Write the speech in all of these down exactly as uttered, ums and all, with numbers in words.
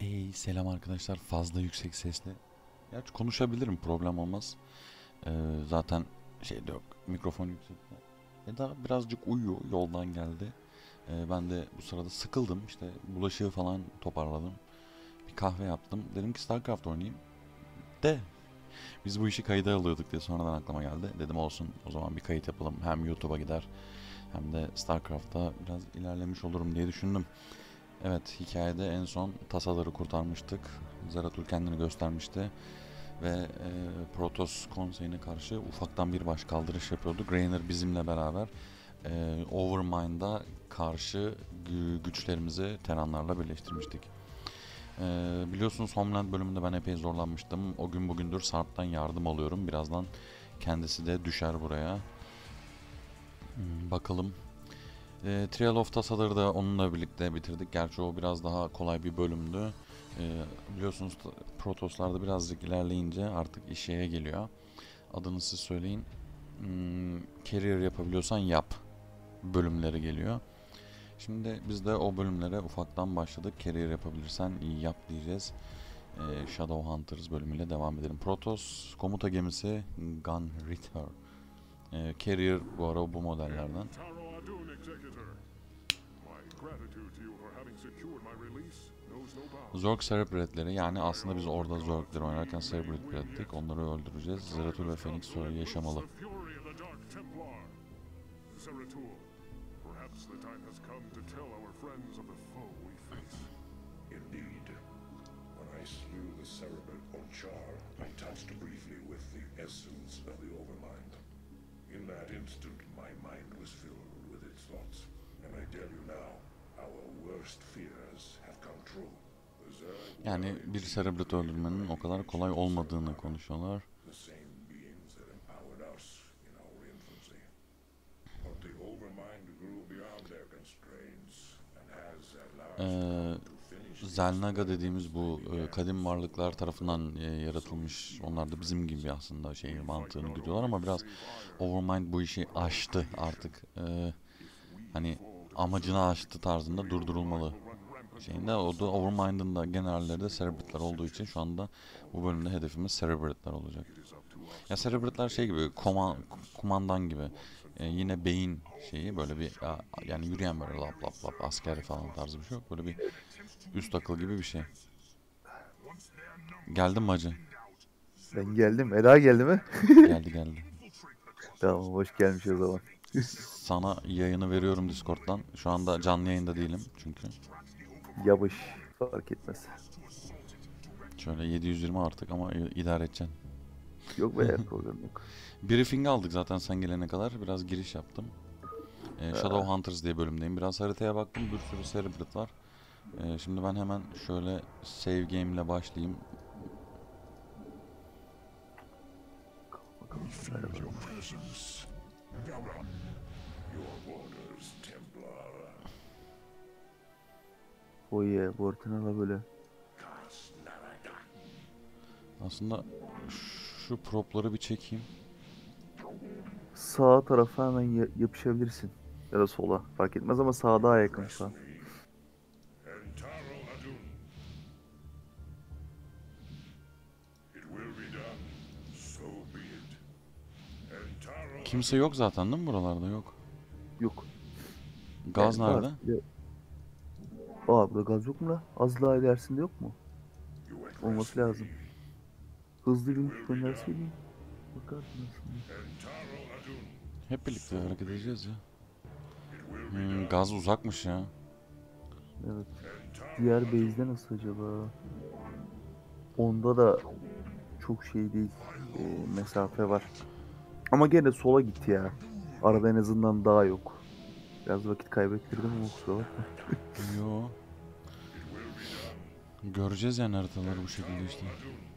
Hey selam arkadaşlar, fazla yüksek sesle. Gerçi konuşabilirim, problem olmaz. Ee, zaten şey de yok, mikrofon yüksekte. Eda birazcık uyuyor, yoldan geldi. Ee, ben de bu sırada sıkıldım, işte bulaşığı falan toparladım. Bir kahve yaptım, dedim ki StarCraft oynayayım. De biz bu işi kayda alıyorduk diye sonradan aklıma geldi. Dedim olsun, o zaman bir kayıt yapalım, hem YouTube'a gider hem de StarCraft'ta biraz ilerlemiş olurum diye düşündüm. Evet, hikayede en son tasaları kurtarmıştık. Zeratul kendini göstermişti ve e, Protoss konseyine karşı ufaktan bir baş kaldırış yapıyorduk. Raynor bizimle beraber e, Overmind'a karşı gü- güçlerimizi Terranlarla birleştirmiştik. E, biliyorsunuz Homeland bölümünde ben epey zorlanmıştım. O gün bugündür Sarp'tan yardım alıyorum. Birazdan kendisi de düşer buraya. Hmm, bakalım. E, Trial of Tasaları da onunla birlikte bitirdik. Gerçi o biraz daha kolay bir bölümdü. E, biliyorsunuz Protoslarda birazcık ilerleyince artık iş şeye geliyor. Adını siz söyleyin. Hmm, career yapabiliyorsan yap bölümleri geliyor. Şimdi biz de o bölümlere ufaktan başladık. Career yapabilirsen iyi yap diyeceğiz. E, Shadow Hunters bölümüyle devam edelim. Protoss komuta gemisi Gun Ritter. E, Carrier bu ara bu modellerden. Zerg Cerebrit'leri, yani aslında biz orada Zerg'leri oynarken Cerebrit ürettik. Onları öldüreceğiz. Zeratul ve Phoenix sonra yaşamalı. Indeed. When I slew the Cerebrit on Char, I touched briefly with the essence of the Overmind. In that instant, my mind was filled with its thoughts. And I tell you now, our worst fears have come true. The Zerg Yani bir Cerebrit öldürmenin o kadar kolay olmadığını konuşuyorlar. the same beings that empowered us in our infancy. But the Overmind grew beyond their constraints and has at last Ee, come to finish Zelnaga dediğimiz bu e, kadim varlıklar tarafından e, yaratılmış. Onlar da bizim gibi aslında şey mantığını gidiyorlar ama biraz Overmind bu işi aştı artık. Ee, hani amacını aştı tarzında durdurulmalı şeyinde. O da Overmind'ın da generalleri de Cerebrit'ler olduğu için şu anda bu bölümde hedefimiz Cerebrit'ler olacak. Ya Cerebrit'ler şey gibi, koma, kumandan gibi. Ee, yine beyin şeyi, böyle bir ya- yani yürüyen böyle lap lap lap asker falan tarzı bir şey yok. Böyle bir üst akıl gibi bir şey. Geldim mi hacı? Ben geldim. Ela geldi mi? Geldi geldi. Tamam, hoş gelmiş o zaman. Sana yayını veriyorum Discord'dan. Şu anda canlı yayında değilim çünkü. Yapış. Fark etmez. Şöyle yedi yüz yirmi artık ama idare edeceksin. Yok be, problem yok. Briefing aldık zaten sen gelene kadar. Biraz giriş yaptım. Ee, Shadow Ha, Hunters diye bölümdeyim. Biraz haritaya baktım. Bir sürü Cerebrit var. Ee, şimdi ben hemen şöyle save game ile başlayayım. bakalım şunlara bakalım. your orders, Templar. Oye, bu ortana böyle. Aslında şu propları bir çekeyim. Sağ tarafa hemen ya- yapışabilirsin. Ya da sola. Fark etmez ama sağa daha yakın şu an. Entaro Adun. It will be done. So be it. Entaro Kimse yok zaten değil mi buralarda? Yok. Yok. Gaz Yani var. nerede? Ya- Aa, burada gaz yok mu lan? Az daha ilerisinde yok mu? you address Olması me. lazım. Hızlı bir gönderseydin. Bakardın aslında. Entaro Adun. Hep birlikte hareket edeceğiz ya. It will be Hmm, done. gaz uzakmış ya. Evet. Entaro Diğer base'de nasıl acaba? Onda da çok şey değil. e, mesafe var. Ama gene sola git ya. Arada en azından daha yok. Biraz vakit kaybettirdim ama kusura bakma. Yo. Göreceğiz yani haritaları bu şekilde işte.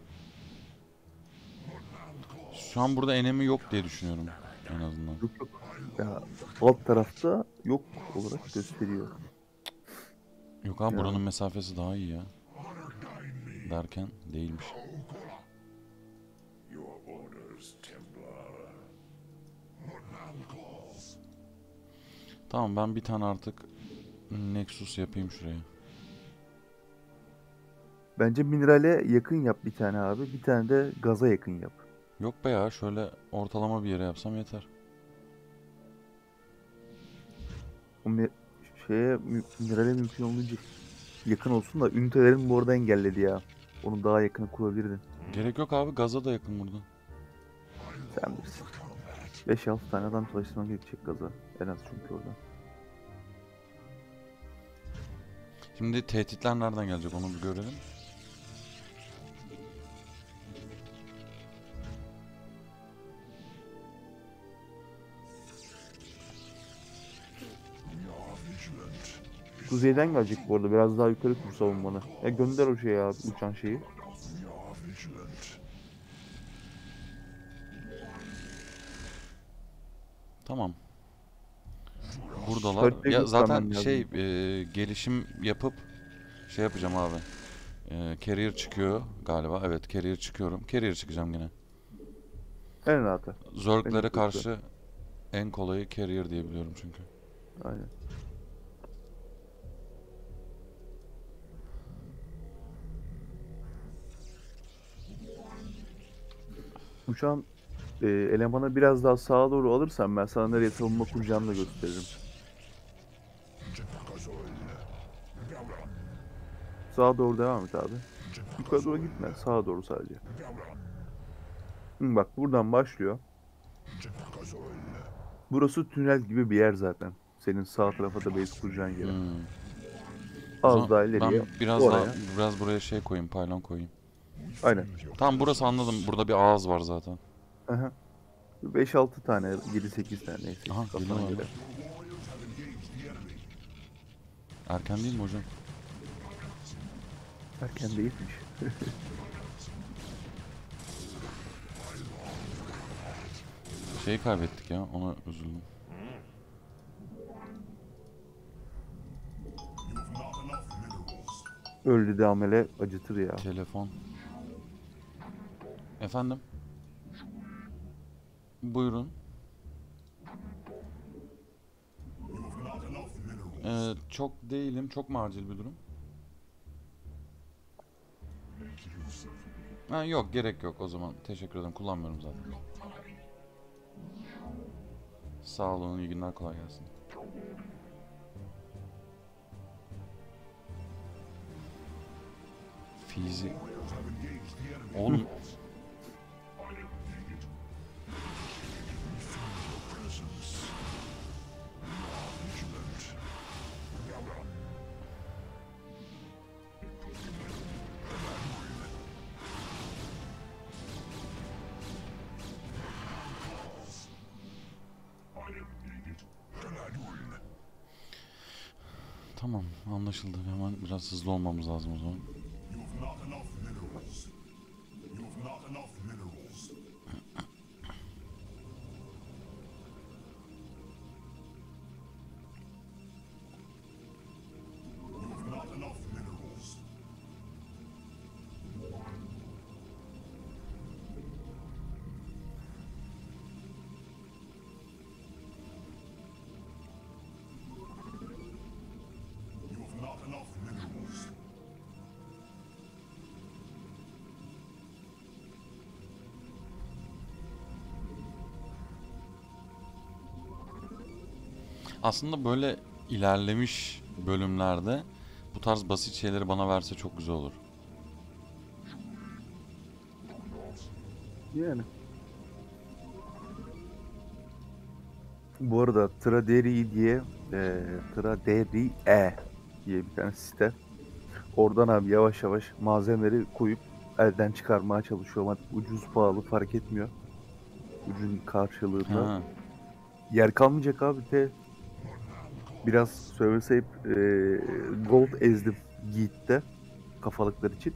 Şu an burada enemy yok diye düşünüyorum en azından. Yok yok. Ya, alt tarafta yok olarak gösteriyor. Yok abi, buranın Ya, mesafesi daha iyi ya. Derken değilmiş. your orders, Templar. Tamam, ben bir tane artık Nexus yapayım şuraya. Bence minerale yakın yap bir tane abi. Bir tane de gaza yakın yap. Yok be ya, şöyle ortalama bir yere yapsam yeter. O mi- şeye mü- minerale mümkün olunca yakın olsun da ünitelerin bu arada engelledi ya. Onu daha yakını kurabilirdin. Gerek yok abi, gaza da yakın buradan. Sen bilirsin. beş altı tane adam çalıştırman gerekecek gaza. En az çünkü orada. Şimdi tehditler nereden gelecek onu bir görelim. Kuzeyden gelecek bu arada. Biraz daha yukarı kur savunmanı. Ya gönder o şeyi abi. Uçan şeyi. Tamam. Buradalar. Haritayı Ya zaten göstermem şey lazım. e, gelişim yapıp şey yapacağım abi. E, carrier çıkıyor galiba. Evet, carrier çıkıyorum. Carrier çıkacağım yine. En rahatı. Zerglere Benim karşı en kolayı carrier diye biliyorum çünkü. Aynen. Uçağın e, elemanı biraz daha sağa doğru alırsan ben sana nereye savunma kuracağını da gösteririm. Sağa doğru devam et abi. Yukarı doğru gitme. Sağa doğru sadece. Hı, bak buradan başlıyor. Burası tünel gibi bir yer zaten. Senin sağ tarafa da base kuracağın yere. Hmm. O Az zaman daha ileriye. ben biraz oraya. daha biraz buraya şey koyayım, paylon koyayım. Aynen. Tamam, burası anladım. Burada bir ağız var zaten. Aha. beş altı tane, yedi sekiz tane neyse. Aha, Kafana geliyorlar göre. lan. Erken değil mi hocam? Erken değilmiş. Şeyi kaybettik ya, ona üzüldüm. Öldü de amele acıtır ya. Telefon. Efendim? Buyurun. Ee, çok değilim. Çok mu acil bir durum? Ha, yok, gerek yok o zaman. Teşekkür ederim. Kullanmıyorum zaten. Sağ olun. İyi günler. Kolay gelsin. Fizi. Oğlum. Tamam, anlaşıldı. Hemen biraz hızlı olmamız lazım o zaman. Aslında böyle ilerlemiş bölümlerde bu tarz basit şeyleri bana verse çok güzel olur. Yani. Bu arada Traderi diye e, Traderi E diye bir tane site. Oradan abi yavaş yavaş malzemeleri koyup elden çıkarmaya çalışıyorum. Artık ucuz pahalı fark etmiyor. Ucun karşılığında. Ha, Yer kalmayacak abi de biraz söyleseyip e, gold ezdim Yiğit'te kafalıklar için.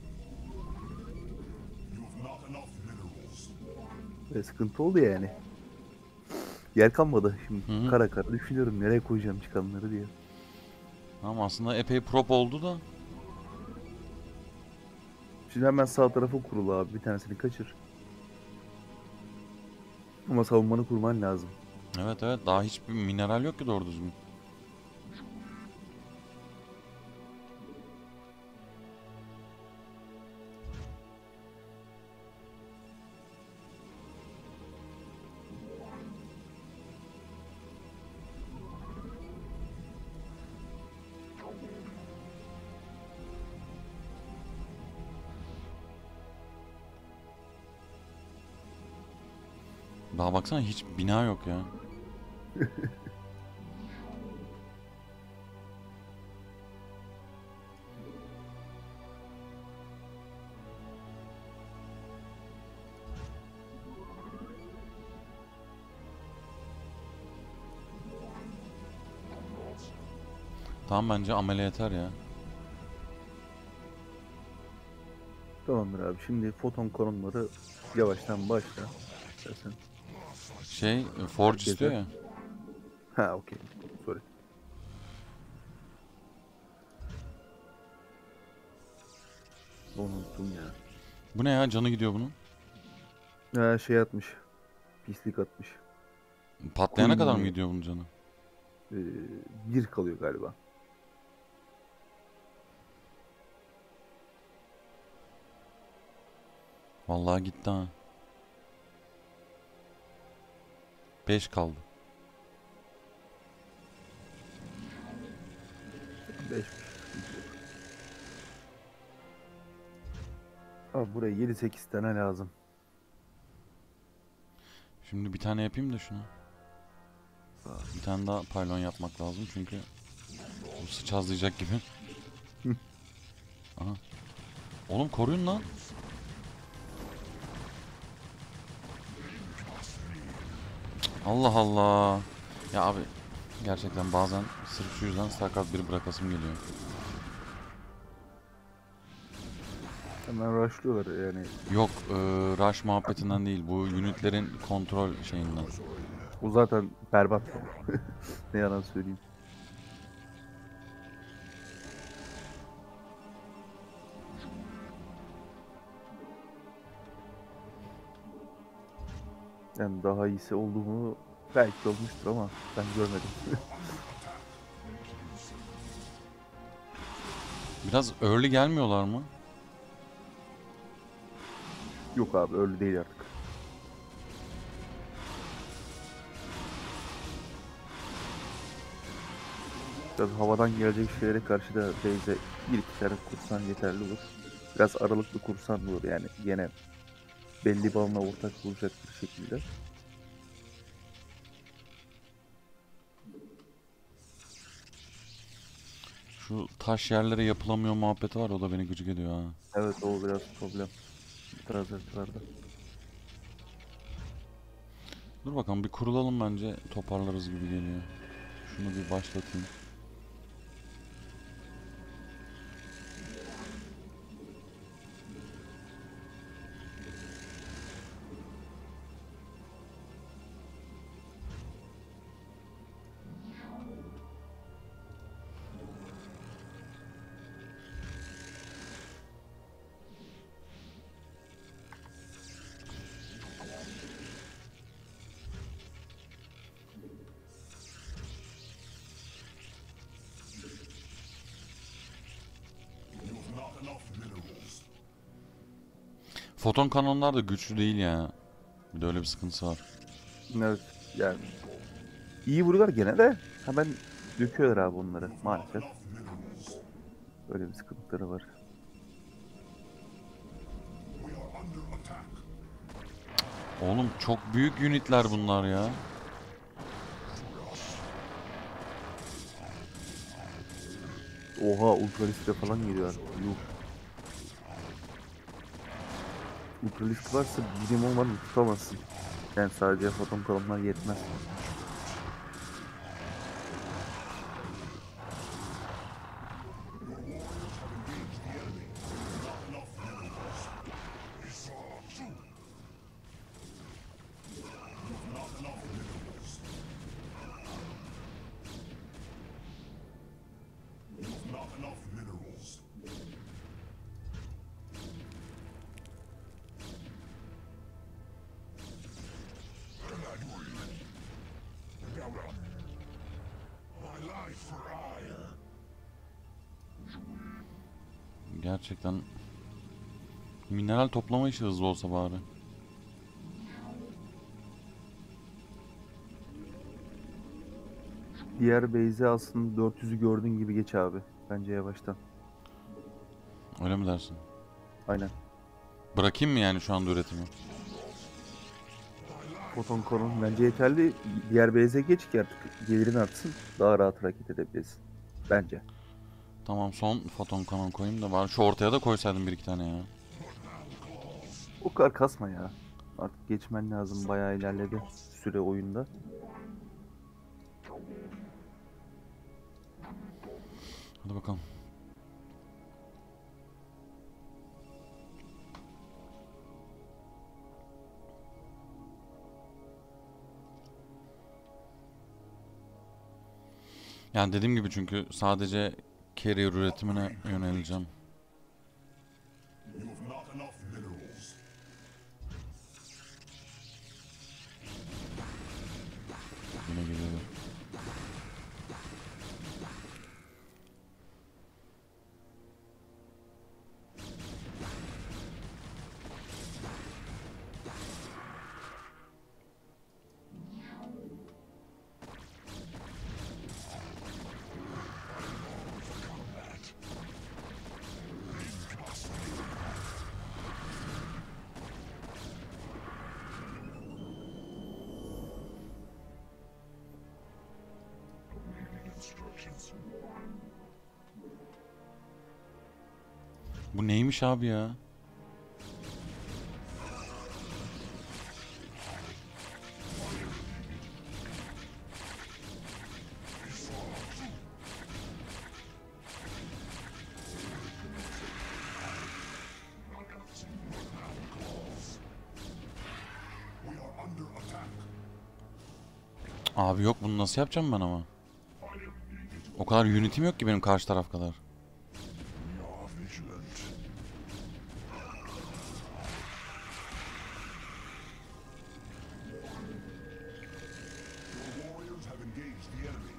E, sıkıntı oldu yani. Yer kalmadı şimdi. Hı hı. Kara kara düşünüyorum nereye koyacağım çıkanları diye. tamam, aslında epey prop oldu da. Şimdi hemen sağ tarafa kurul abi. Bir tanesini kaçır. Ama savunmanı kurman lazım. Evet evet, daha hiçbir mineral yok ki doğru düzgün. Daha baksana hiç bina yok ya. Tamam, bence amele yeter ya. Tamamdır abi. Şimdi foton konumları yavaştan başla. İstersen. Şey, e, Forge istiyor ya. Ha okey. Sorry. Onu unuttum ya. Bu ne ya? Canı gidiyor bunun. Ha, şey atmış. Pislik atmış. Patlayana kadar mı Queen gidiyor bunun canı? Ee, bir kalıyor galiba. Vallahi gitti ha. beş kaldı. beş. Abi buraya yedi sekiz tane lazım. Şimdi bir tane yapayım da şunu. Bir tane daha pylon yapmak lazım çünkü bu sıçazlayacak gibi. Aha. Oğlum koruyun lan. Allah Allah. Ya abi gerçekten bazen sırf şu yüzden StarCraft bir bırakasım geliyor. Hemen rushlıyorlar yani. Yok, e, rush muhabbetinden değil, bu unitlerin kontrol şeyinden. O zaten berbat. Ne yalan söyleyeyim. Yani daha iyisi oldu mu belki olmuştur ama ben görmedim. Biraz early gelmiyorlar mı? Yok abi öyle değil artık. Biraz havadan gelecek şeylere karşı da base'e bir iki tane kursan yeterli olur. Biraz aralıklı kursan olur yani yine belli bir alana ortak olacak bir şekilde. Şu taş yerlere yapılamıyor muhabbeti var, o da beni gıcık ediyor ha. Evet o biraz problem. Bu tarz haritalarda. Dur bakalım, bir kurulalım, bence toparlarız gibi geliyor. Şunu bir başlatayım. Foton kanonlar da güçlü değil ya. Bir de öyle bir sıkıntısı var. Evet yani iyi vuruyorlar gene de hemen döküyorlar abi onları maalesef. Böyle bir sıkıntıları var. Oğlum çok büyük unitler bunlar ya. Oha ultralistre falan geliyor. Yuh. Ultralisk varsa birim olmadan tutamazsın. Yani sadece foton kalınlar yetmez. Gerçekten mineral toplama işi hızlı olsa bari. Diğer base'e aslında dört yüzü gördüğün gibi geç abi. Bence yavaştan. Öyle mi dersin? Aynen. Bırakayım mı yani şu anda üretimi? Foton konum bence yeterli. Diğer base'e geç ki artık gelirin artsın. Daha rahat hareket edebiliriz. Bence. Tamam, son foton kanon koyayım da var. Şu ortaya da koysaydım bir iki tane ya. O kadar kasma ya. Artık geçmen lazım. Bayağı ilerledi süre oyunda. Hadi bakalım. Yani dediğim gibi, çünkü sadece carrier üretimine yöneleceğim. You have not enough minerals. Yine geliyor. Instructions. Bu neymiş abi ya? We are under attack. Abi yok, bunu nasıl yapacağım ben ama? O kadar unity'm yok ki benim karşı taraf kadar. We are vigilant. Your warriors have engaged the enemy.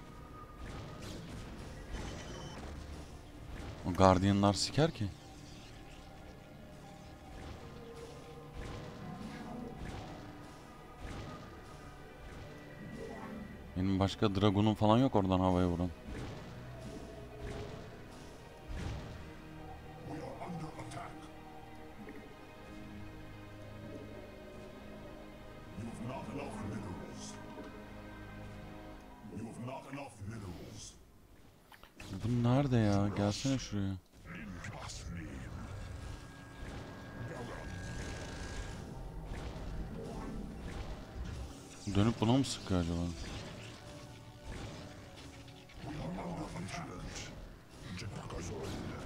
O Guardian'lar siker ki. Benim başka Dragon'um falan yok oradan havaya vuran. We are under attack. You have not enough minerals. You have not enough minerals. Bu nerede ya? Gelsene şuraya. Trust me. Dönüp buna mı sıkıyor acaba? Vigilant. Janakazol.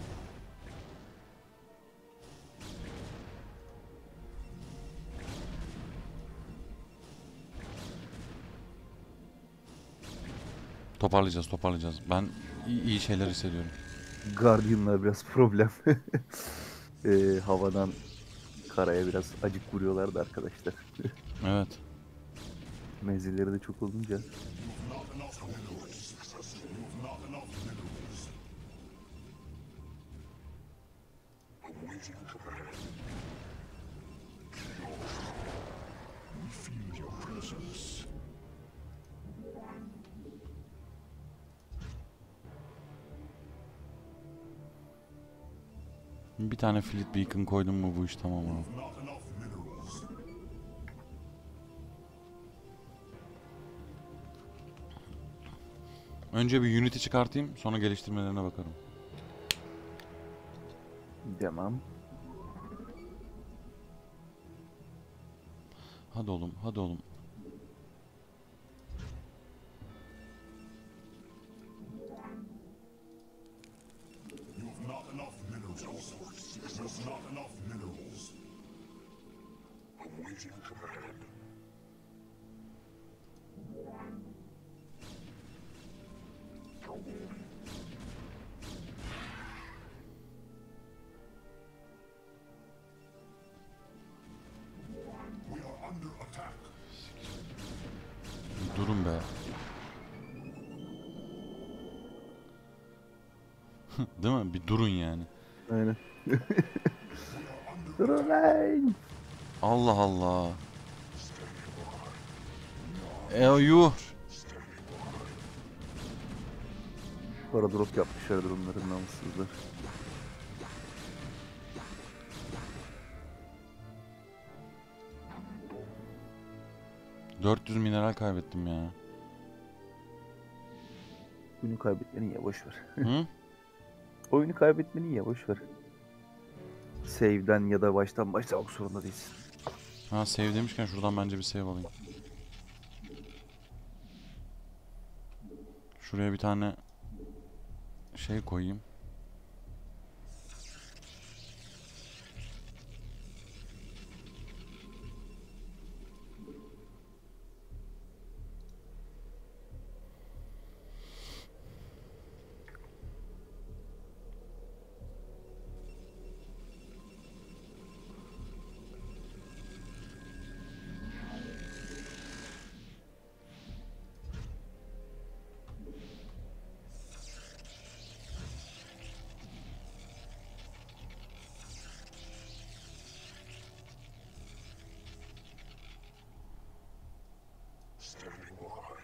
Toparlayacağız, toparlayacağız. Ben iyi, iyi şeyler hissediyorum. Guardian'lar biraz problem. Ee, havadan karaya biraz acık vuruyorlardı arkadaşlar. Evet. Menzilleri de çok olunca. Not enough minerals. You have not enough minerals. Awaiting command. We feel your presence. Bir tane Fleet Beacon koydum mu bu iş tamam abi. Not enough minerals. Önce bir Unity çıkartayım, sonra geliştirmelerine bakarım. Tamam. Hadi oğlum, hadi oğlum. You have not enough minerals. You have not enough minerals. Awaiting command. We are under attack. Bir durun be. Değil mi? Bir durun yani. Aynen. Durun lan. Allah Allah. E o yuh. Para drop yapmışlardır onların namussuzlar. dört yüz mineral kaybettim ya. Oyunu kaybetmeni ya boş ver. Hı? Oyunu kaybetmeni ya boş ver. Save'den ya da baştan başlamak zorunda değilsin. Ha save demişken şuradan bence bir save alayım. Şuraya bir tane şey koyayım. Standing by.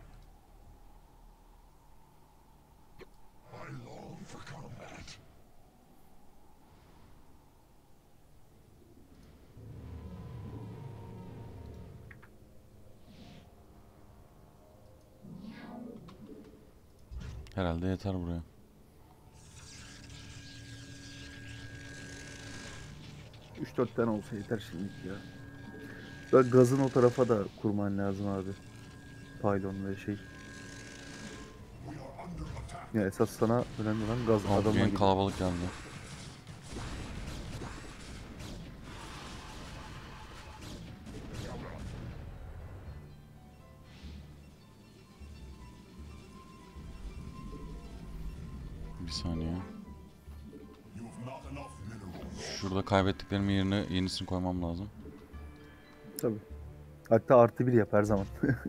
I long for combat. Herhalde yeter buraya. üç dört tane olsa yeter şimdilik ya. Böyle gazın o tarafa da kurman lazım abi. Pylon ve şey. Ya esas sana önemli olan gaz Abi adamına en gidiyor. kalabalık geldi. Bir saniye. Şurada kaybettiklerimin yerine yenisini koymam lazım. Tabii. Hatta artı bir yap her zaman.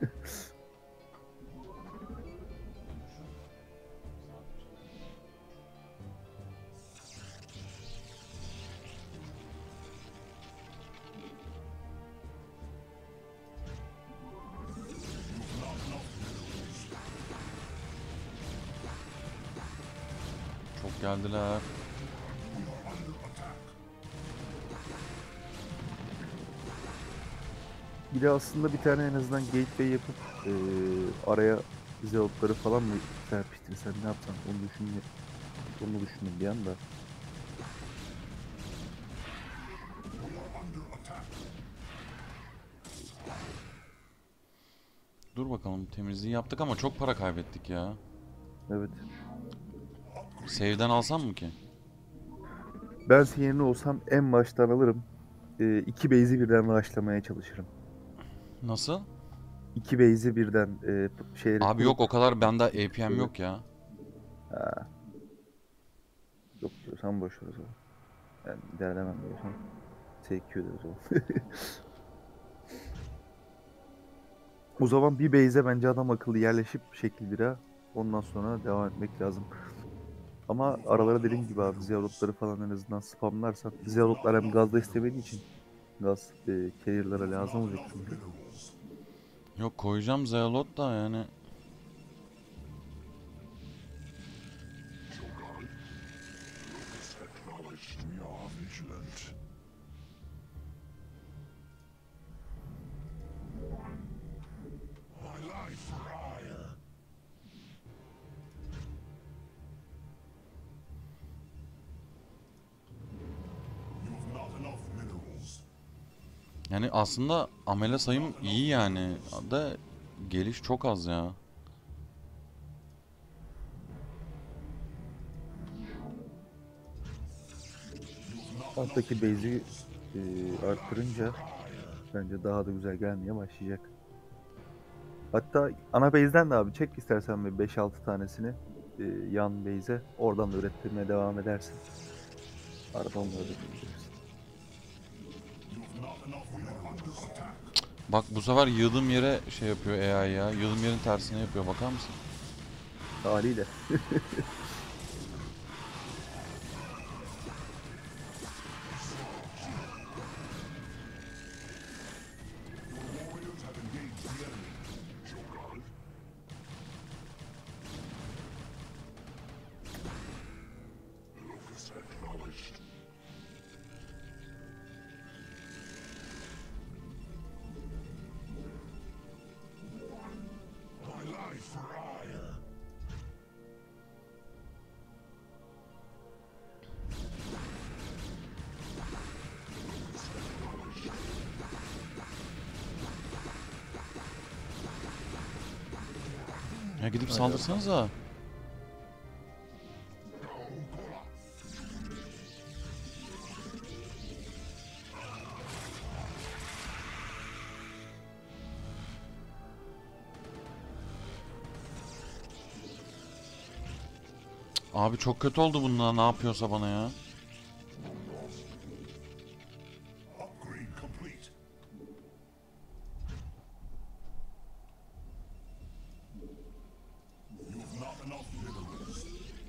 Çok geldiler. Bir de aslında bir tane en azından gateway yapıp eee, araya zealotları falan mı serpiştirsen ne yapsan onu düşünme. Onu düşündüm bir anda. Dur bakalım, temizliği yaptık ama çok para kaybettik ya. Evet. Save'den alsam mı ki? Ben senin yerine olsam en baştan alırım. Eee iki base'i birden rushlamaya çalışırım. Nasıl? İki base'i birden eee şehre Abi yok, kurup... o kadar bende A P M Evet. yok ya. Ha, yok diyorsan boş ver o zaman. Yani ilerlemem diyorsan S Q o zaman. O zaman bir base'e bence adam akıllı yerleşip şekil bira ondan sonra devam etmek lazım. Ama aralara dediğim gibi abi ziyarotları falan en azından spamlarsan ziyarotlar hem gazda istemediği için gaz e, carrier'lara lazım olacak çünkü. Yok, koyacağım Zealot da yani. Acknowledged we are vigilant. My life for hire. You've not enough minerals. Yani aslında amele sayım iyi yani. Da geliş çok az ya. Alttaki base'i e, arttırınca bence daha da güzel gelmeye başlayacak. Hatta ana base'den de abi çek istersen bir beş altı tanesini e, yan base'e oradan da ürettirmeye devam edersin. Arada onları da kullanabilirsin. Bak bu sefer yığdığım yere şey yapıyor A I ya. Yığdığım yerin tersine yapıyor, bakar mısın? Haliyle. Locus acknowledged. Ya gidip Hadi saldırsanıza. Abi çok kötü oldu bunlar, ne yapıyorsa bana ya. Upgrade complete. You have not enough minerals.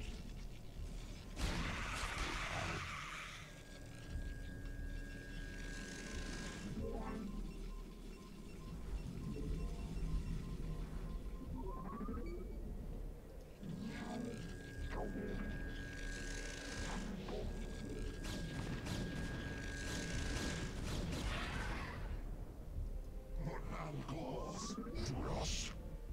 Malgos to us.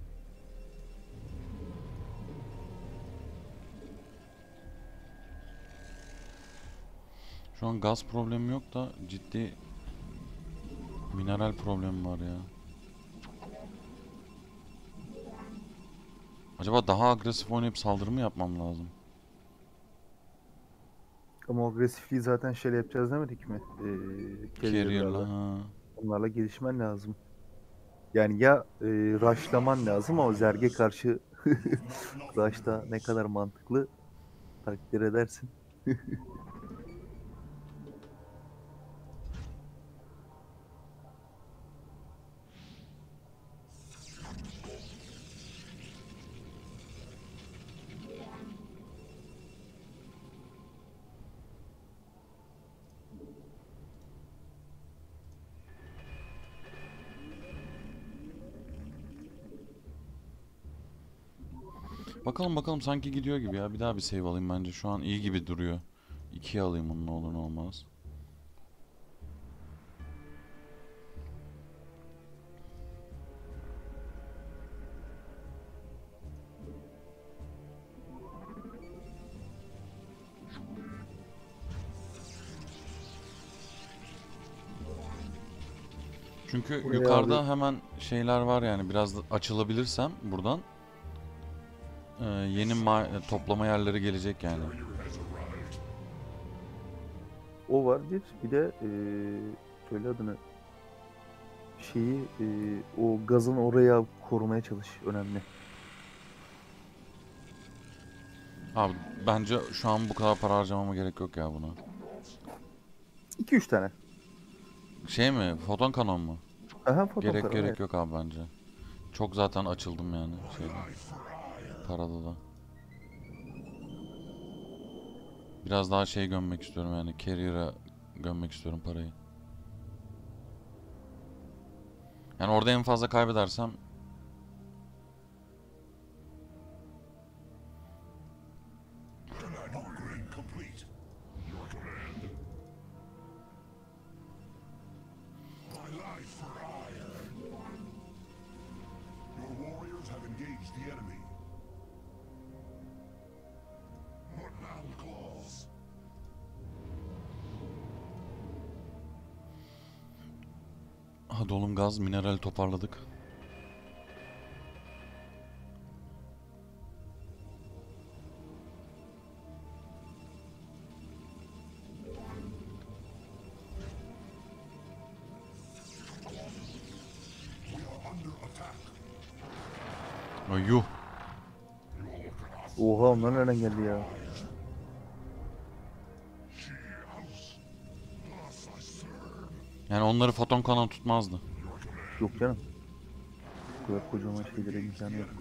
Şu an gaz problemi yok da ciddi mineral problemi var ya. Acaba daha agresif oynayıp saldırı mı yapmam lazım? Ama o agresifliği zaten şeyle yapacağız demedik mi? Ee, Carrier'la carrier'larla. ha. Onlarla gelişmen lazım. Yani ya e, rushlaman lazım ama Zerg'e karşı rush'ta ne kadar mantıklı takdir edersin. Bakalım bakalım, sanki gidiyor gibi ya. Bir daha bir save alayım bence. Şu an iyi gibi duruyor. ikiye alayım onu, ne olur ne olmaz. Çünkü Buraya yukarıda abi- hemen şeyler var yani, biraz da açılabilirsem buradan e, yeni ma- toplama yerleri gelecek yani. O var bir. Bir de e, söyle adını. Şeyi e, o gazın oraya korumaya çalış. Önemli. Abi bence şu an bu kadar para harcamama gerek yok ya buna. iki üç tane. Şey mi? Foton kanon mu? Aha, foton Gerek karar, gerek evet. yok abi bence. Çok zaten açıldım yani şeyde. Parada da. Biraz daha şey gömmek istiyorum yani. Carrier'a gömmek istiyorum parayı. Yani orada en fazla kaybedersem Upgrade complete. Your command. My life for iron. Your warriors have engaged the enemy. Malgos. hadi oğlum gaz, mineral toparladık. We are under attack. Ay yuh. Oha, onlar nereden geldi ya? She house. Thus I serve. Yani onları foton kanon tutmazdı. Yok canım. Bu kadar kocaman şeylere imkanı yok.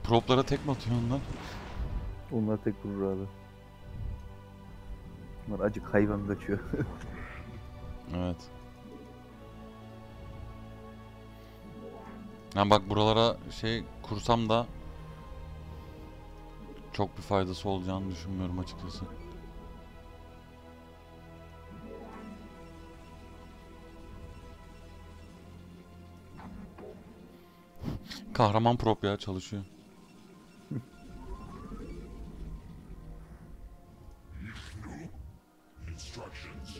Proplara tek mi atıyor onlar? Onlar tek vurur abi. Bunlar acık hayvan kaçıyor. Evet. Yani bak buralara şey kursam da çok bir faydası olacağını düşünmüyorum açıkçası. Kahraman prop ya, çalışıyor. Instructions.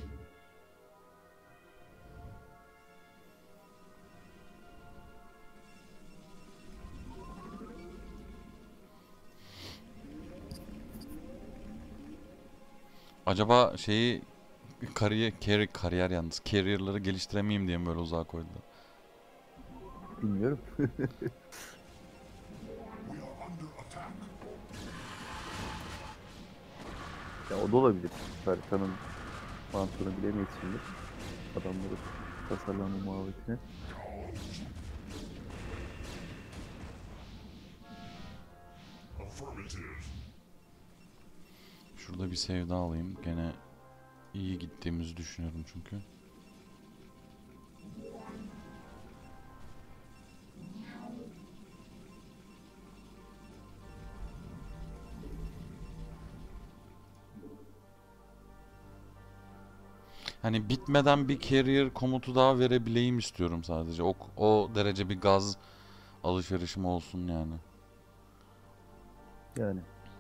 Acaba şeyi kariyer, kariyer, kariyer yalnız carrier'ları geliştiremeyeyim diye mi böyle uzağa koydular? Bilmiyorum. We are under attack. Ya o da olabilir. Haritanın mantığını bilemeyiz şimdi. Adamları tasarlama muhabbetine. Affirmative. Şurada bir save daha alayım. Gene iyi gittiğimizi düşünüyorum çünkü. Hani bitmeden bir carrier komutu daha verebileyim istiyorum sadece. O, o derece bir gaz alışverişim olsun yani. Yani.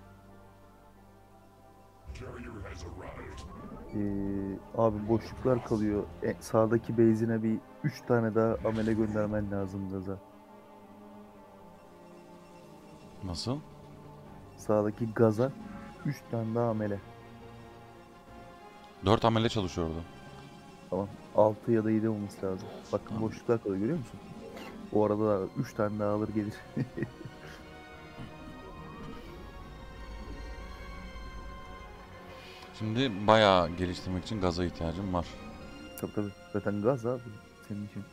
Carrier has arrived. Ee, abi boşluklar kalıyor. E, sağdaki base'ine bir üç tane daha amele göndermen lazım gaza. Nasıl? Sağdaki gaza üç tane daha amele. Dört amele çalışıyor orada. Tamam. altı ya da yedi olması lazım. Bakın Tamam. boşluklar kalıyor, görüyor musun? O arada da üç tane daha alır gelir. Şimdi bayağı geliştirmek için gaza ihtiyacım var. Tabii tabii. Zaten gaz abi senin için.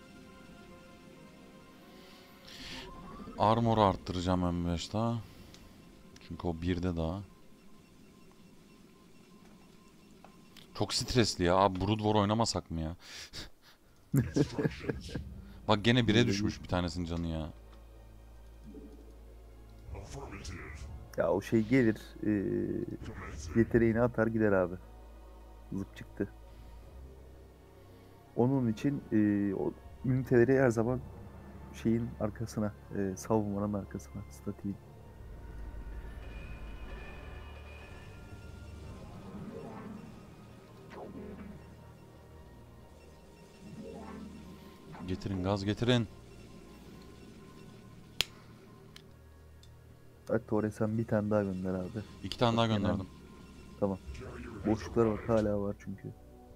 Armor'u arttıracağım M beş daha. Çünkü o birde daha. Çok stresli ya. Abi Brood War oynamasak mı ya? Bak gene bire düşmüş bir tanesinin canı ya. Affirmative. Ya o şey gelir. E, yeteneğini atar gider abi. Zıp çıktı. Onun için e, o üniteleri her zaman şeyin arkasına, e, savunmanın arkasına, statiğin. Getirin gaz getirin. Hatta oraya sen bir tane daha gönder abi. İki tane daha Çok önemli. gönderdim. Tamam. Boşluklar bak hala var çünkü.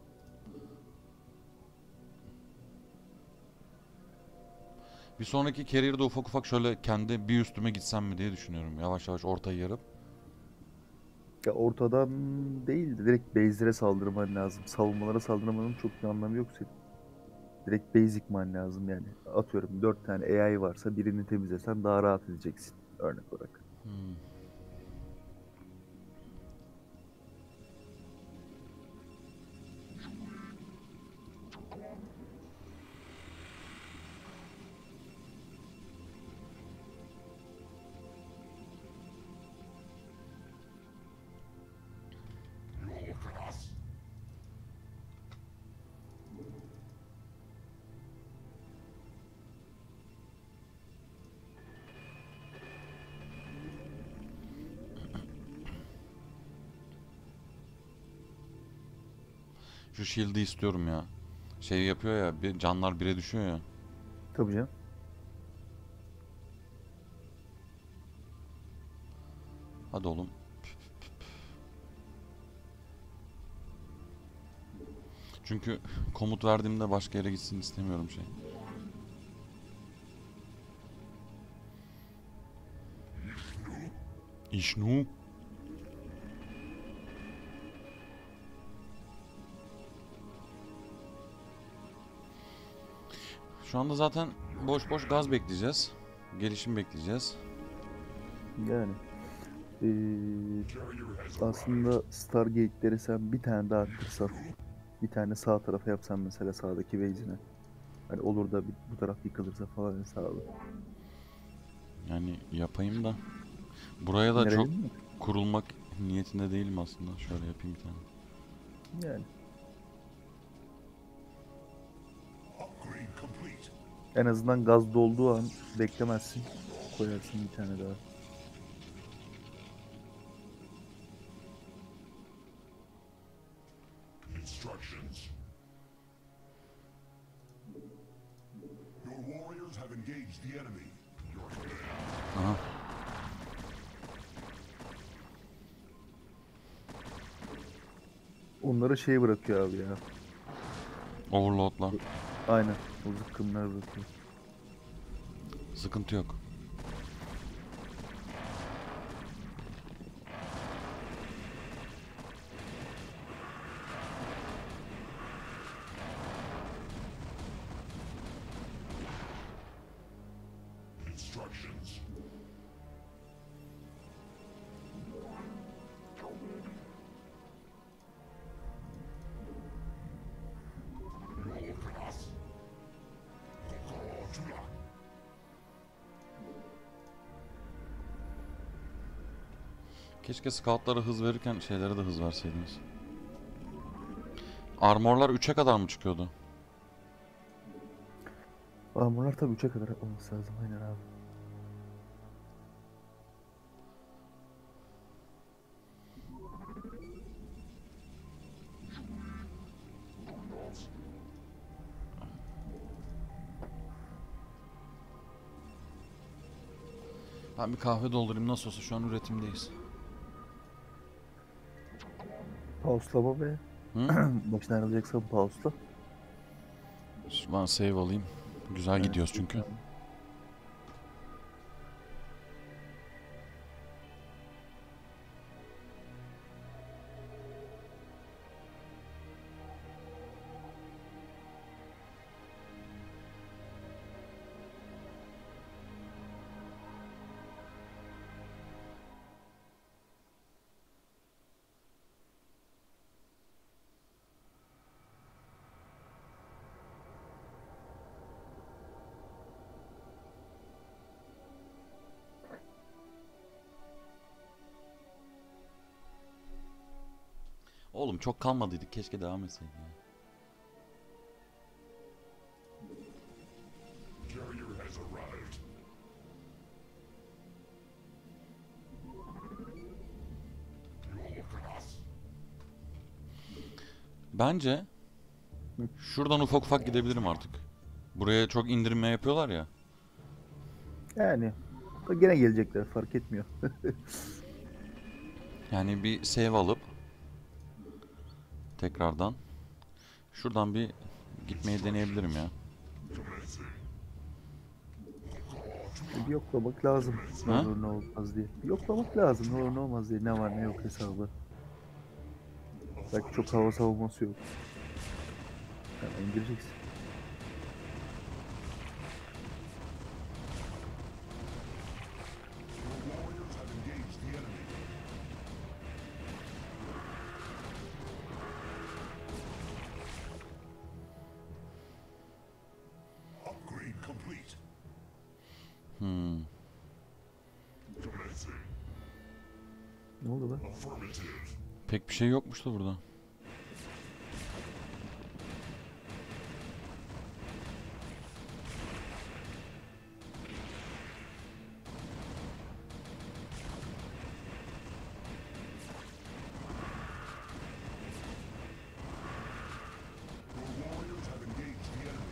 Bir sonraki carrier'da ufak ufak şöyle kendi bir üstüme gitsem mi diye düşünüyorum. Yavaş yavaş ortayı yarıp. Ya ortadan değil de direkt base'lere saldırman lazım. Savunmalara saldırmanın çok bir anlamı yok senin. Direkt basic man lazım yani. Atıyorum dört tane A I varsa birini temizlesen daha rahat edeceksin örnek olarak. Hmm. You look at us. Şu shield'i istiyorum ya. Şey yapıyor ya, bir canlar bire düşüyor ya. Tabii canım. Hadi oğlum. Çünkü komut verdiğimde başka yere gitsin istemiyorum şey. İşnu. Şu anda zaten boş boş gaz bekleyeceğiz. Gelişim bekleyeceğiz. Yani eee, aslında Stargate'leri sen bir tane daha arttırsan, bir tane sağ tarafa yapsan mesela sağdaki base'ine. Hani olur da bir, bu taraf yıkılırsa falan hesabı. Yani yapayım da. Buraya da çok Verelim mi? kurulmak niyetinde değilim aslında. Şöyle yapayım bir tane. Yani Upgrade complete. en azından gaz dolduğu an beklemezsin. Koyarsın bir tane daha. Instructions. Your warriors have engaged the enemy. Your Aha. Onları şey bırakıyor abi ya. Overload'la. Aynen. O zıkkımlar bırakıyor. Sıkıntı yok. instructions. Yolkas. Kokochula. Keşke scoutlara hız verirken şeylere de hız verseydiniz. Armorlar üçe kadar mı çıkıyordu? Armorlar tabii üçe kadar olması lazım. Aynen abi. Ben bir kahve doldurayım, nasıl olsa şu an üretimdeyiz. Pauslama ve Hı? başına ayrılacaksan pausla. Ben save alayım. Güzel Evet, gidiyoruz çünkü. lütfen. Oğlum çok kalmadıydık, keşke devam etseydik ya. Carrier has arrived. Yolkas. Bence şuradan ufak ufak gidebilirim artık. Buraya çok indirme yapıyorlar ya. Yani gene gelecekler fark etmiyor. Yani bir save alıp tekrardan şuradan bir gitmeyi deneyebilirim ya. Bir yoklamak lazım. Ne Ha? olur ne olmaz diye. Bir yoklamak lazım. Ne olur ne olmaz diye. Ne var ne yok hesabı. Belki çok hava savunması yok. Hemen gireceksin. Your warriors have engaged the enemy. Upgrade complete. Hmm. Commencing. Ne oldu be? Affirmative. Pek bir şey yokmuş da burada. Your warriors have engaged the enemy.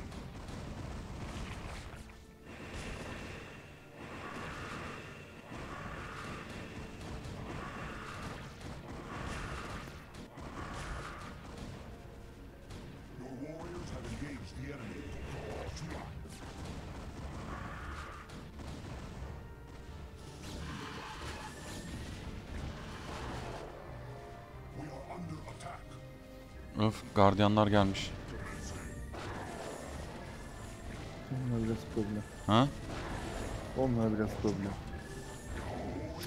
Your warriors have engaged the enemy. Kokochula. We are under attack. Öf, gardiyanlar gelmiş. Onlar biraz problem. Ha? Onlar biraz problem.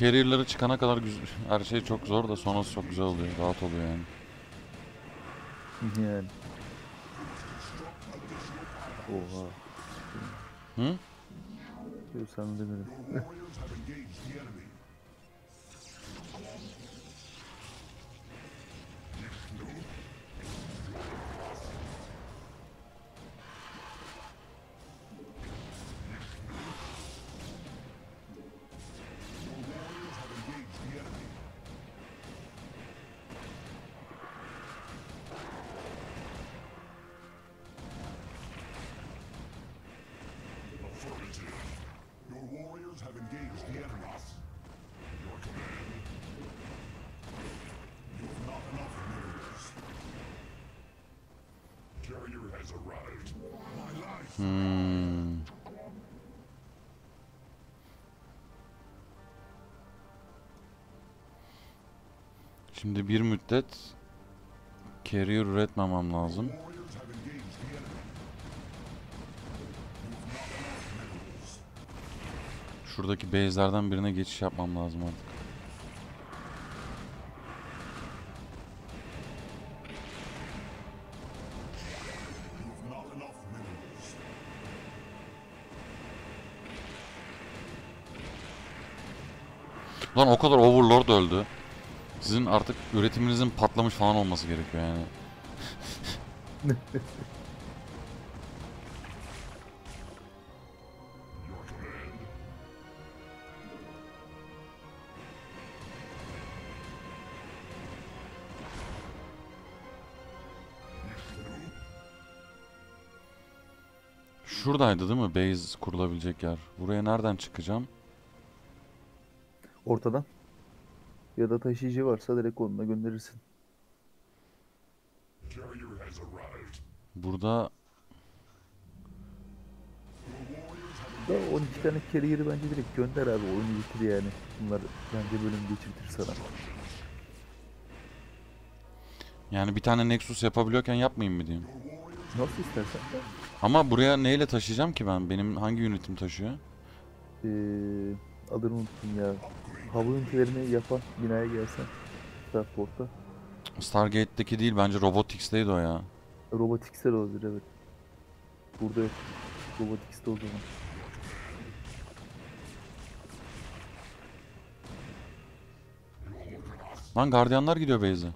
carrier'ları çıkana kadar güzel, her şey çok zor da sonrası çok güzel oluyor. Rahat oluyor yani. Yani. Oha. Hı? Yok sana demedim. Warriors have engaged the enemy. Affirmative. Your warriors have engaged the enemies. Your command. You have not enough minerals. Carrier has arrived. My life. Hmm. Şimdi bir müddet carrier üretmemem lazım. Warriors have engaged the enemy. You have not enough minerals. Şuradaki base'lerden birine geçiş yapmam lazım artık. You have not enough minerals. Lan o kadar overlord öldü. Sizin artık üretiminizin patlamış falan olması gerekiyor yani. Your command. Şuradaydı değil mi base kurulabilecek yer? Buraya nereden çıkacağım? Ortadan. Ya da taşıyıcı varsa direkt onunla gönderirsin. Carrier has arrived. Burada Da on iki tane carrier'ı bence direkt gönder abi. Oyunu bitir yani. Bunlar bence bölüm geçirtir sana. yani bir tane Nexus yapabiliyorken yapmayayım mı diyeyim. Nasıl istersen. Ama buraya neyle taşıyacağım ki ben? Benim hangi yönetim taşıyor? Ee, adını unuttum ya. Hava ünitelerini yapan binaya gelsen. Starport'ta. Stargate'deki değil bence Robotics'teydi o ya. Robotics'ler olabilir evet. Burada yok. Robotics'te o zaman. Lan gardiyanlar gidiyor base'e.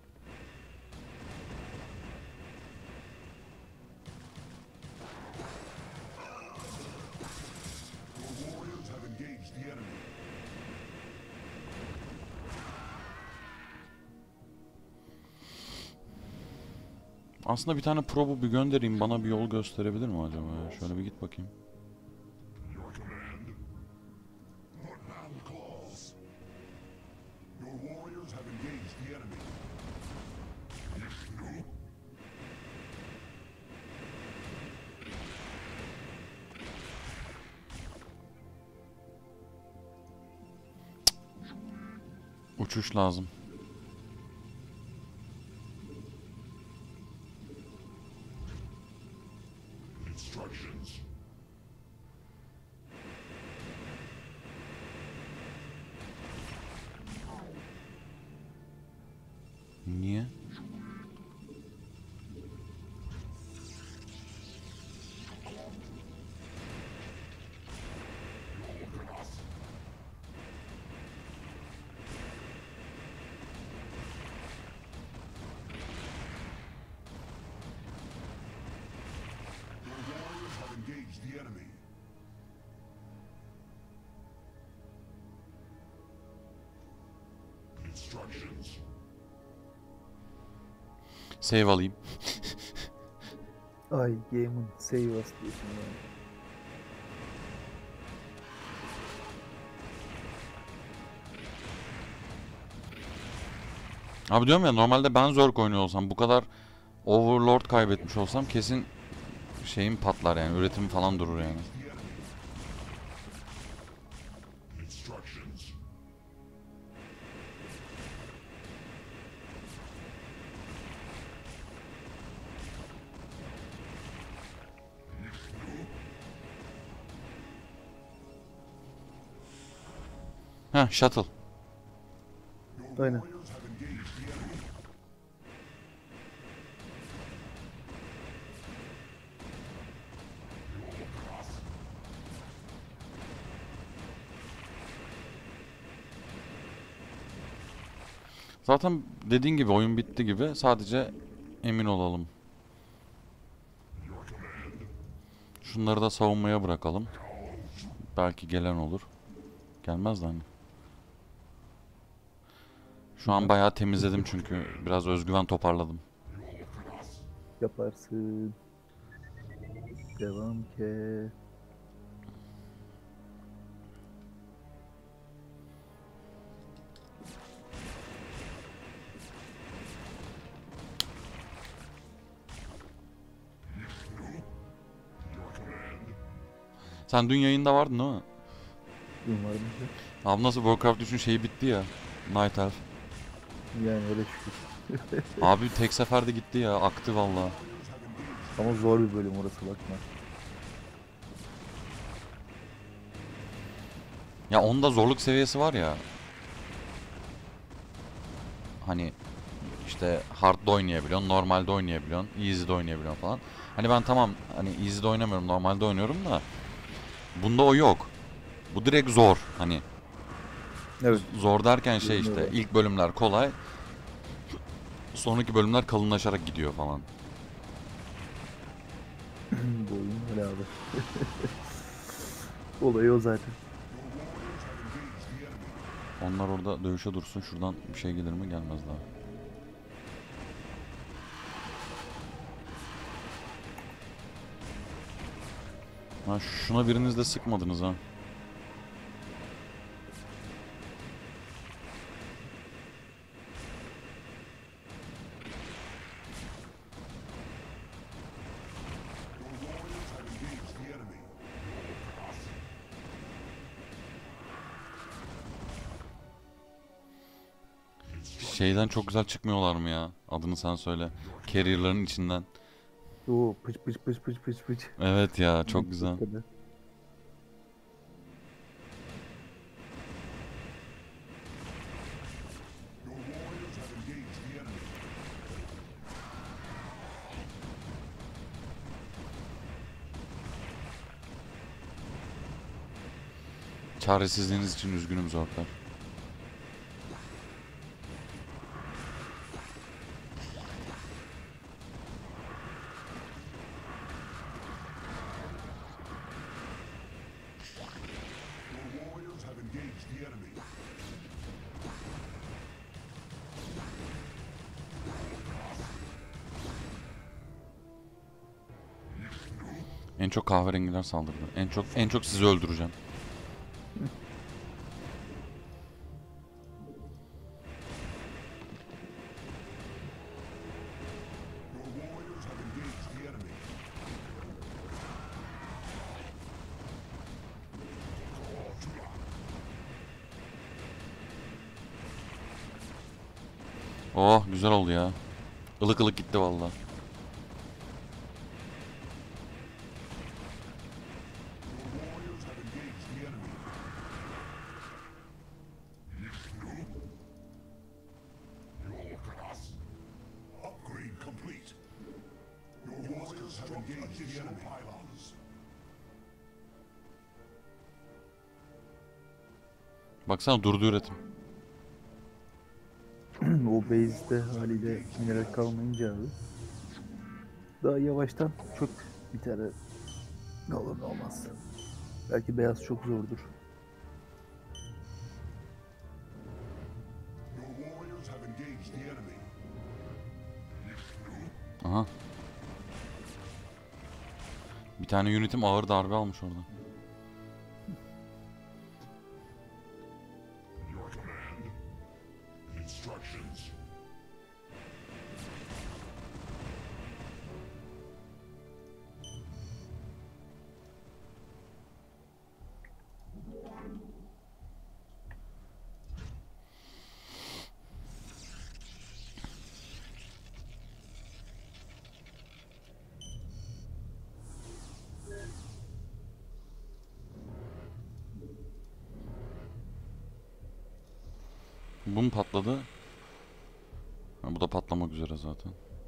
Your warriors have engaged the enemy. Aslında bir tane probu bir göndereyim bana bir yol gösterebilir mi acaba ya? Şöyle bir git bakayım. Your command. Your man calls. Your warriors have engaged the enemy. Vishnu. Uçuş lazım. Instructions. Niye? Your warriors have engaged the enemy. Instructions. Save alayım. Ay game'in save as diyorsun yani. Abi diyorum ya normalde ben Zerg oynuyor olsam bu kadar Overlord kaybetmiş olsam kesin şeyim patlar yani üretim falan durur yani. The enemy. Instructions. Heh Heh, shuttle. Aynen. Zaten dediğin gibi oyun bitti gibi. Sadece emin olalım. Şunları da savunmaya bırakalım. Belki gelen olur. Gelmez de hani. Şu an bayağı temizledim çünkü biraz özgüven toparladım. Yaparsın. Devam ke. Sen dün yayında vardın değil mi? Umarım ki. Abi nasıl Warcraft üçün şeyi bitti ya. Night Elf. Yani öyle şükür. Abi tek seferde gitti ya. Aktı valla. Ama zor bir bölüm orası, bakma. Ya onda zorluk seviyesi var ya. Hani işte hard'da oynayabiliyorsun, normalde oynayabiliyorsun, easy'de oynayabiliyorsun falan. Hani ben tamam hani easy'de oynamıyorum, normalde oynuyorum da bunda o yok. Bu direkt zor hani. Evet. Zor derken şey işte Bilmiyorum. ilk bölümler kolay. Sonraki bölümler kalınlaşarak gidiyor falan. Bu oyun öyle abi. Olayı o zaten. Onlar orada dövüşe dursun. Şuradan bir şey gelir mi? Gelmez daha. Ha, şuna biriniz de sıkmadınız ha. Şeyden çok güzel çıkmıyorlar mı ya? Adını sen söyle. Carrier'ların içinden. Oo, pıç pıç pıç pıç pıç pıç. Evet ya çok güzel. Tabii. Çaresizliğiniz için üzgünüm Zorklar. En çok kahverengiler saldırdı. En çok en çok sizi öldüreceğim. Oh güzel oldu ya. Ilık ılık gitti vallahi. Upgrade complete. Your warriors have engaged the enemy. Pylons. Baksana durdu üretim. O base'de haliyle mineral kalmayınca abi. Daha yavaştan çok bir tane ne olur ne olmaz. Belki beyaz çok zordur. Your warriors have engaged the enemy. Aha. Bir tane unitim ağır darbe almış orada. Your command. Instructions. Bu mu patladı? Ha, bu da patlamak üzere zaten.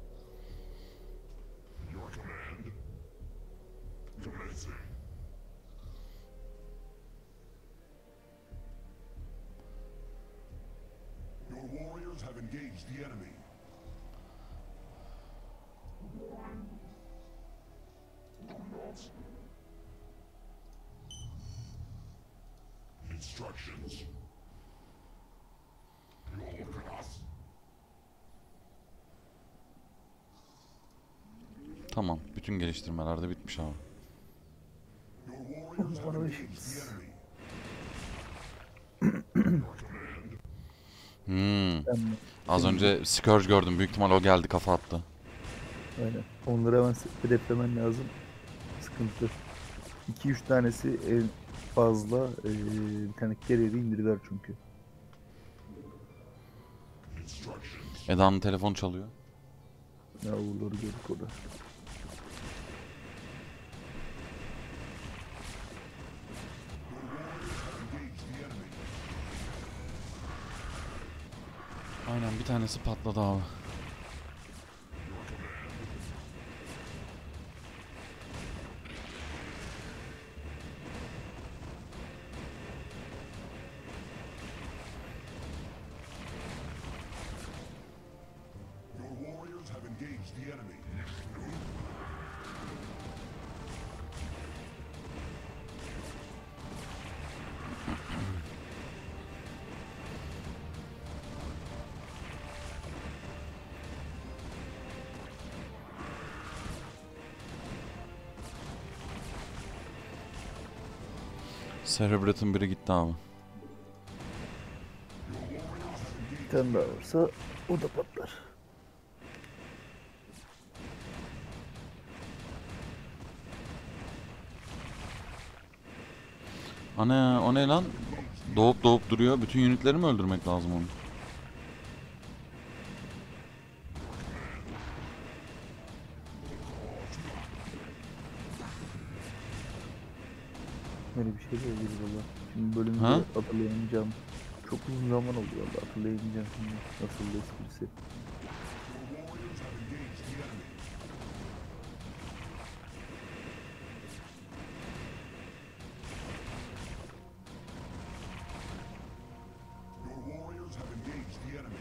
Your command. Commencing. Your warriors have engaged the enemy. Instructions. Your class. Tamam. Bütün geliştirmeler de bitmiş abi. Your warriors have Bana bir engaged şey- the enemy. Hmm. Ben Az önce Scourge gördüm. Büyük ihtimal o geldi, kafa attı. aynen. Onları hemen hedeflemen lazım. Sıkıntı. iki üç tanesi en fazla ee, bir tane geriye de indiriver çünkü. Instructions. Eda'nın telefonu çalıyor. Yavruları gördük orada. Engage the enemy. Aynen, bir tanesi patladı abi. Your warriors have engaged the enemy. Cerebrat'ın biri gitti abi. Bir tane daha varsa o da patlar. Ana, o ne lan? Doğup doğup duruyor. Bütün unitleri mi öldürmek lazım onu? Böyle bir şey de olabilir valla. Şimdi bölümde Ha? hatırlayamayacağım. Çok uzun zaman oldu valla, hatırlayamayacağım şimdi. Nasıl da esprisi. Your warriors have engaged the enemy. Your warriors have engaged the enemy.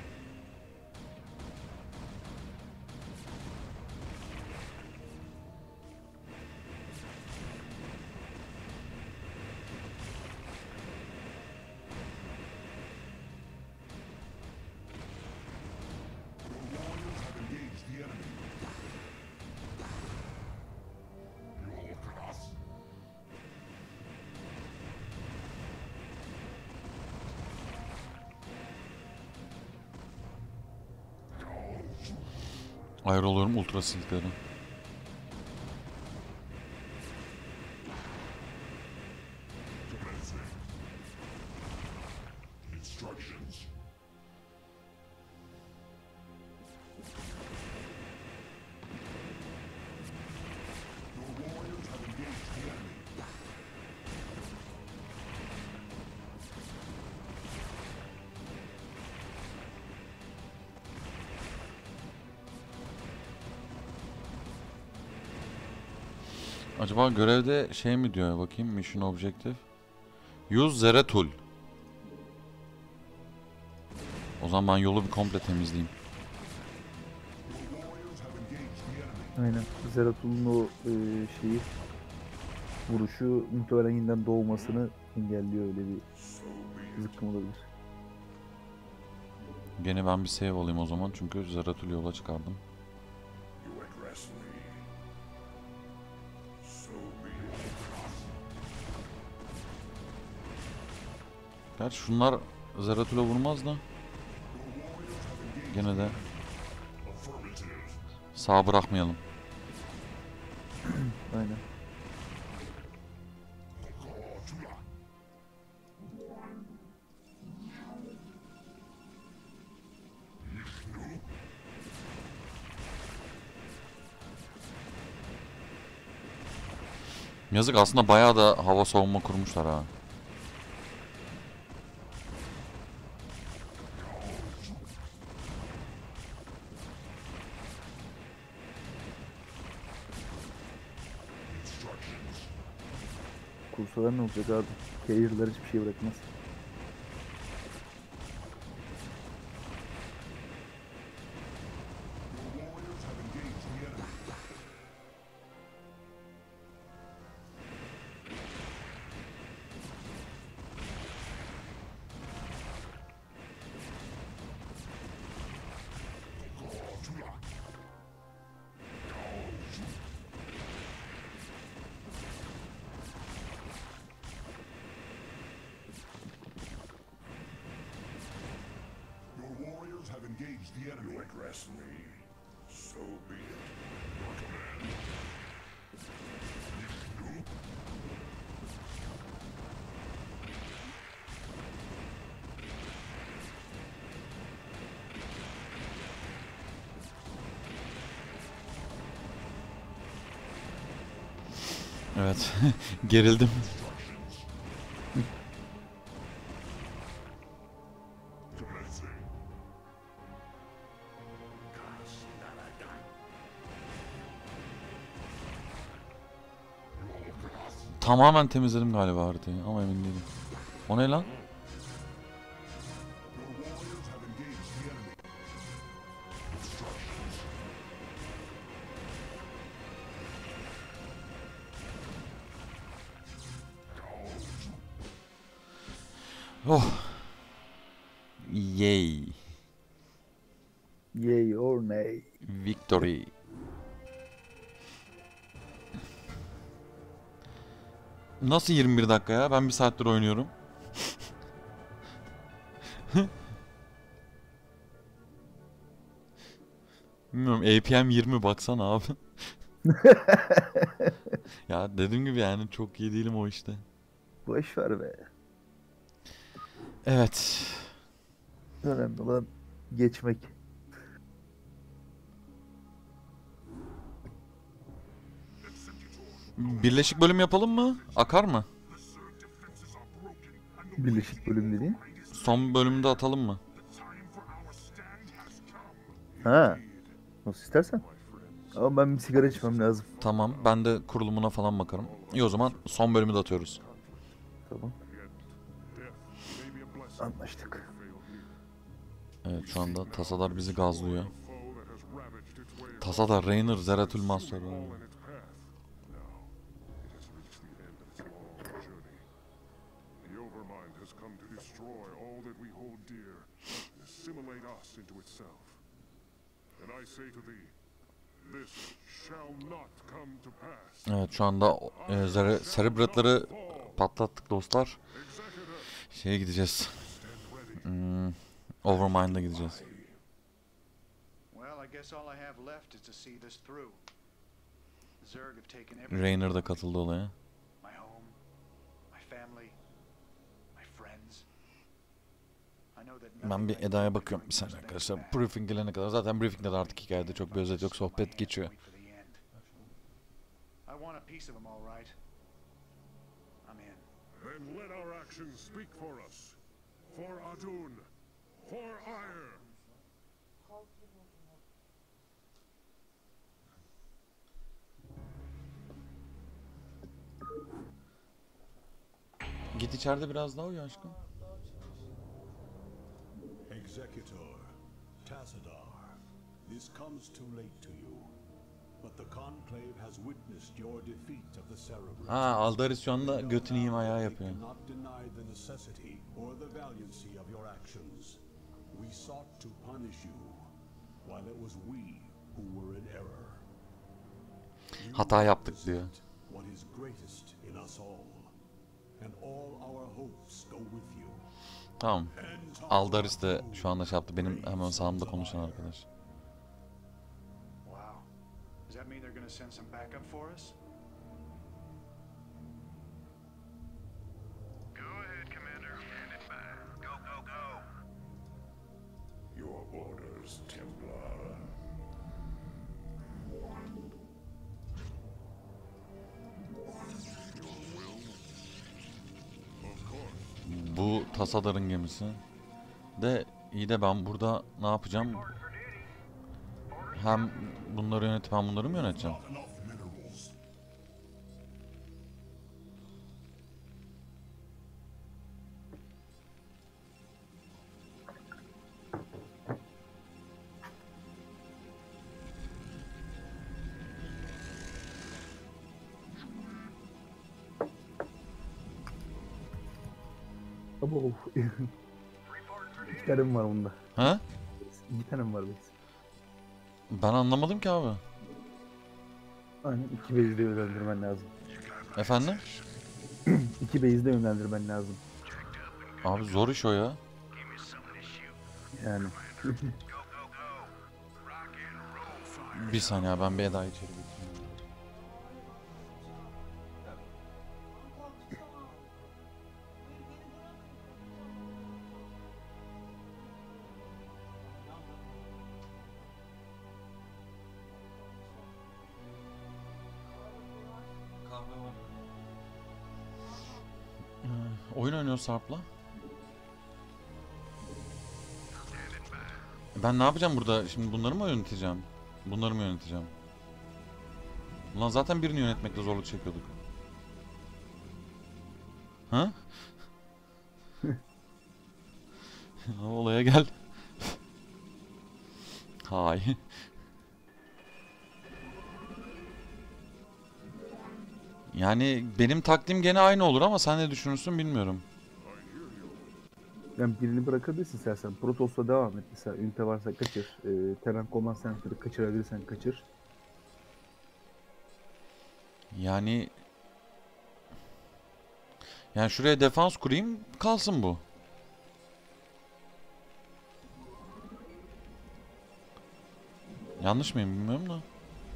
Your warriors have engaged the enemy. Your class. Ayrılıyorum ultra silkleri. Commencing. Instructions. Your warriors have engaged the enemy. Acaba görevde şey mi diyor, bakayım, mission objective. Use Zeratul. O zaman ben yolu bir komple temizleyeyim. Your warriors have engaged the enemy. Aynen. Zeratul'un o e, şeyi vuruşu muhtemelen yeniden doğmasını engelliyor, öyle bir zıkkım olabilir. Gene ben bir save alayım o zaman, çünkü Zeratul yola çıkardım. You address me. So be it. Gerçi şunlar Zeratul'a vurmaz da gene de Affirmative. sağ bırakmayalım. Aynen. Kotula. Yazık, aslında bayağı da hava savunma kurmuşlar ha. kursalar ne olacak abi? Carrier'lar hiçbir şey bırakmaz. Your warriors have engaged the enemy. You address me. So be it. Your command. Evet. Gerildim. Tamamen temizledim galiba haritayı ama emin değilim. O ne lan? Oh. Yay. Yay or nay. Victory. Nasıl yirmi bir dakika ya? Ben bir saattir oynuyorum. Bilmiyorum. A P M yirmi baksana abi. Ya dediğim gibi yani çok iyi değilim o işte. Boş ver be. Evet. Önemli olan geçmek. Birleşik bölüm yapalım mı? Akar mı? Birleşik bölüm dediğin. Son bölümde atalım mı? Ha. Nasıl istersen. Ama ben bir sigara içmem lazım. Tamam. Ben de kurulumuna falan bakarım. İyi o zaman son bölümü de atıyoruz. Tamam. Anlaştık. Evet şu anda tasalar bizi gazlıyor. Tasadar, Raynor, Zeratul Master. The Overmind has come to destroy all that we hold dear and assimilate us into itself. And I say to thee, this shall not come to pass. Evet şu anda e, zere, Cerebrat'ları patlattık dostlar. Şeye gideceğiz. Hmm, Overmind'a gideceğiz. Well, I guess all I have left is to see this through. Zerg have taken everything. Raynor da katıldı olaya. My home, my family, my friends. I know that Ben bir Eda'ya bakıyorum bir saniye arkadaşlar. Briefing gelene kadar. Zaten briefingde de artık hikayede çok bir özet yok. Sohbet geçiyor. I want a piece of them, all right. I'm in. Then let our actions speak for us. For Adun. For ire. Git içeride biraz daha uyu aşkım. Executor, Tassadar, this comes too late to you. But the Conclave has witnessed your defeat of the Cerebrate. Ha Aldaris şu anda götünü yiyeyim ayağı yapıyor. We cannot deny the necessity or the valiancy of your actions. We sought to punish you, while it was we who were in error. Hata yaptık diyor. What is greatest in us all, and all our hopes go with you. Tamam. Aldaris de şu anda şey yaptı. Benim hemen sağımda konuşan arkadaş. Wow. Does that mean they're gonna send some backup for us? Go ahead, Commander. Hand it back. Go, go, go. Your orders, Templar. Bu Tasadar'ın gemisi. De iyi de ben burada ne yapacağım? Hem bunları yönetip hem bunları mı yöneteceğim? Ama of. İki tane mi var bunda? Ha? İki tane mi var biz? Ben anlamadım ki abi. Aynen iki base'i de yönlendirmen lazım. Efendim? İki base'i de yönlendirmen lazım. Abi zor iş o ya. Yani. Bir saniye ben bir Eda'yı içeri götüreyim. Ee, Oyun oynuyor Sarp'la. Ben ne yapacağım burada? Şimdi bunları mı yöneteceğim? Bunları mı yöneteceğim? Ulan zaten birini yönetmekte zorluk çekiyorduk. Ha? Olaya gel. Hay. Yani benim taktiğim gene aynı olur ama sen ne düşünürsün bilmiyorum. Yani birini bırakabilirsin istersen. Protos'la devam et. Mesela ünite varsa kaçır. E, Terran Command Center'ı kaçırabilirsen kaçır. Yani... Yani şuraya defans kurayım, kalsın bu. Yanlış mıyım bilmiyorum da.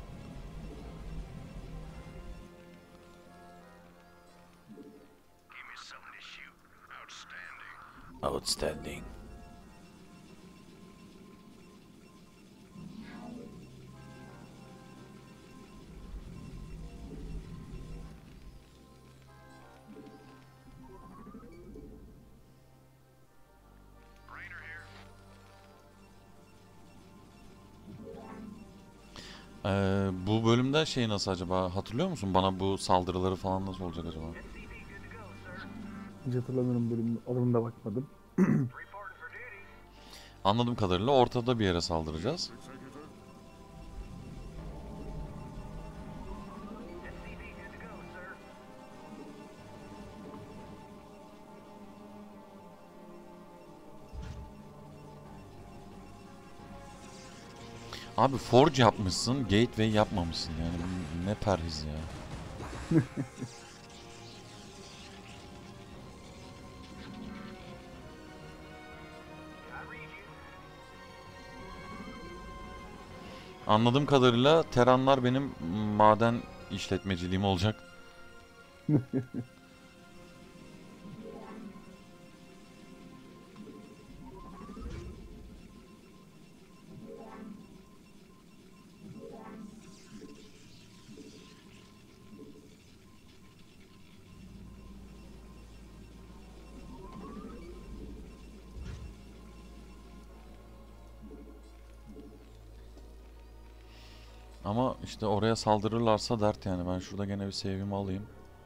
Outstanding. Ee, bu bölümde şey nasıl acaba? Hatırlıyor musun? Bana bu saldırıları falan nasıl olacak acaba? Hiç hatırlamıyorum, bölümün adımına bakmadım. Anladığım kadarıyla ortada bir yere saldıracağız. Abi forge yapmışsın, gateway yapmamışsın yani ne perhiz ya. Anladığım kadarıyla Terranlar benim maden işletmeciliğim olacak. Ama işte oraya saldırırlarsa dert yani. Ben şurada gene bir save'imi alayım.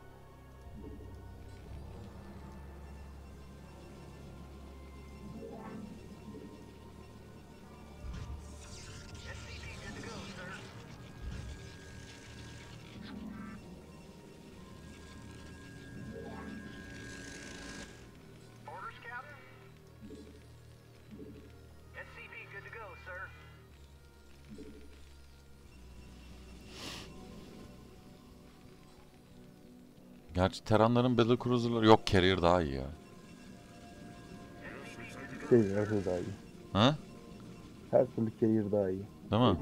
Gerçi Terranların Battle Cruiser'ları yok, Carrier daha iyi ya. Carrier her türlü daha iyi. Ha? Her türlü Carrier daha iyi. Değil mi?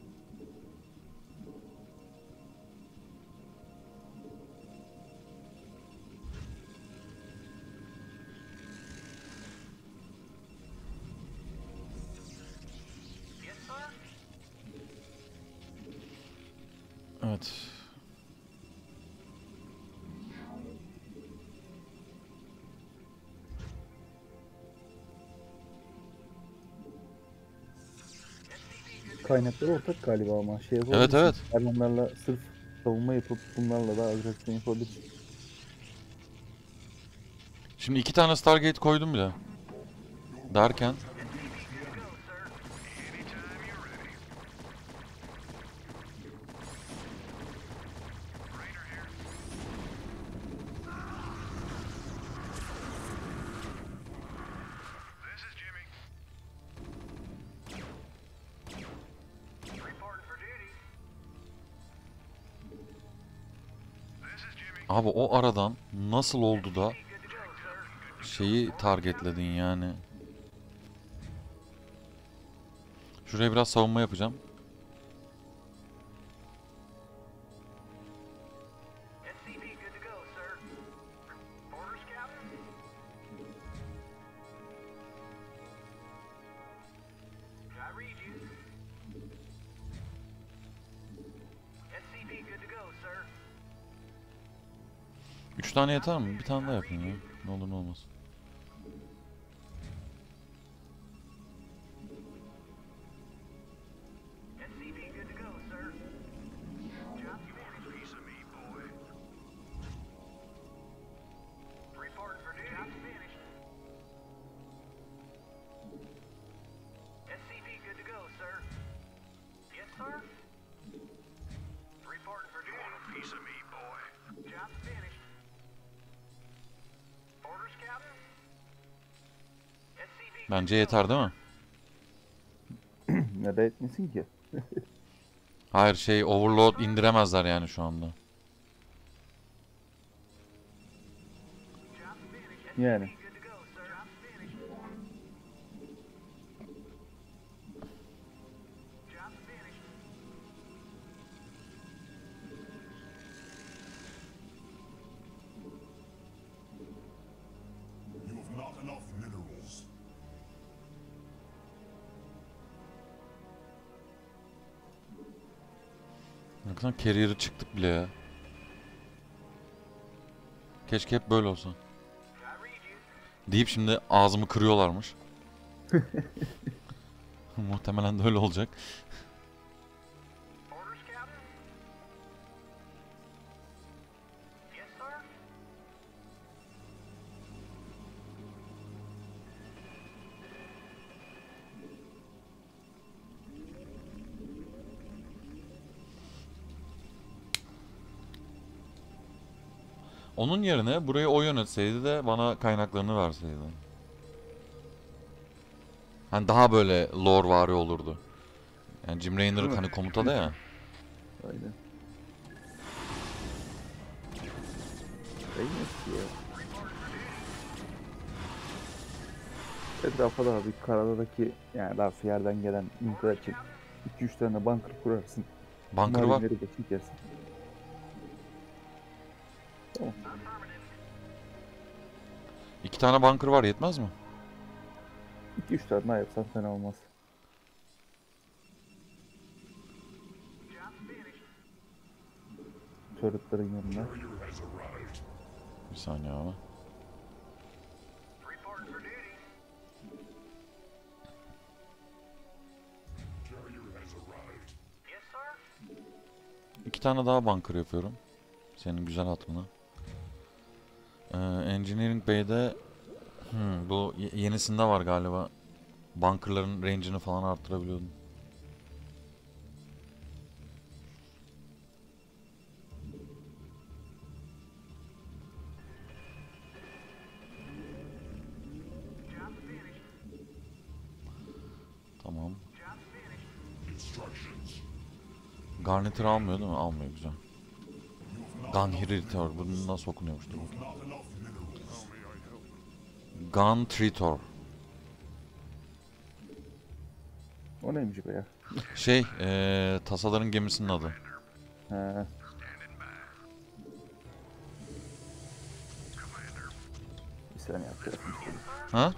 Evet. Kaynakları ortak galiba ama şey Evet yapabilirsin. evet. Terranlarla sırf savunma yapıp bunlarla da agresyon yapabilirsin. Şimdi iki tane Stargate koydum bile. Derken. Abi o aradan nasıl oldu da şeyi targetledin yani. Şuraya biraz savunma yapacağım. Üç tane yeter mi? Bir tane daha yapayım ya. Ne olur ne olmaz. Bence yeter değil mi? Ne de etmesin ki. Hayır şey overload indiremezler yani şu anda. Yani. You have not enough minerals. Ne kadar carrier'ı çıktık bile ya. Keşke hep böyle olsa. Deyip şimdi ağzımı kırıyorlarmış. Muhtemelen de öyle olacak. Onun yerine burayı o yönetseydi de bana kaynaklarını verseydi. Hani daha böyle lore vari olurdu. Yani Jim Raynor hani komutada ya. Aynen. Değmez ya. Etrafa da bir karadaki yani daha yerden gelen infial için iki üç tane bunker kurarsın. Bunker var. Marinleri de çekersin. Tamam. İki tane bunker var, yetmez mi? iki üç tane daha yapsan fena olmaz. Turretların yanına. Bir saniye abi. İki tane daha bunker yapıyorum. Senin güzel hatırına. Ee, Engineering Bay'de hmm, bu ye- yenisinde var galiba. Bunkerların range'ini falan arttırabiliyordum. Tamam. Garniture almıyor değil mi? Almıyor, güzel. Gunhitter. Bu nasıl okunuyormuş? Dur bakayım. Guntritor. O neymiş be ya? Şey, ee, tasaların gemisinin adı. He. Bir saniye yapacağız. Ha?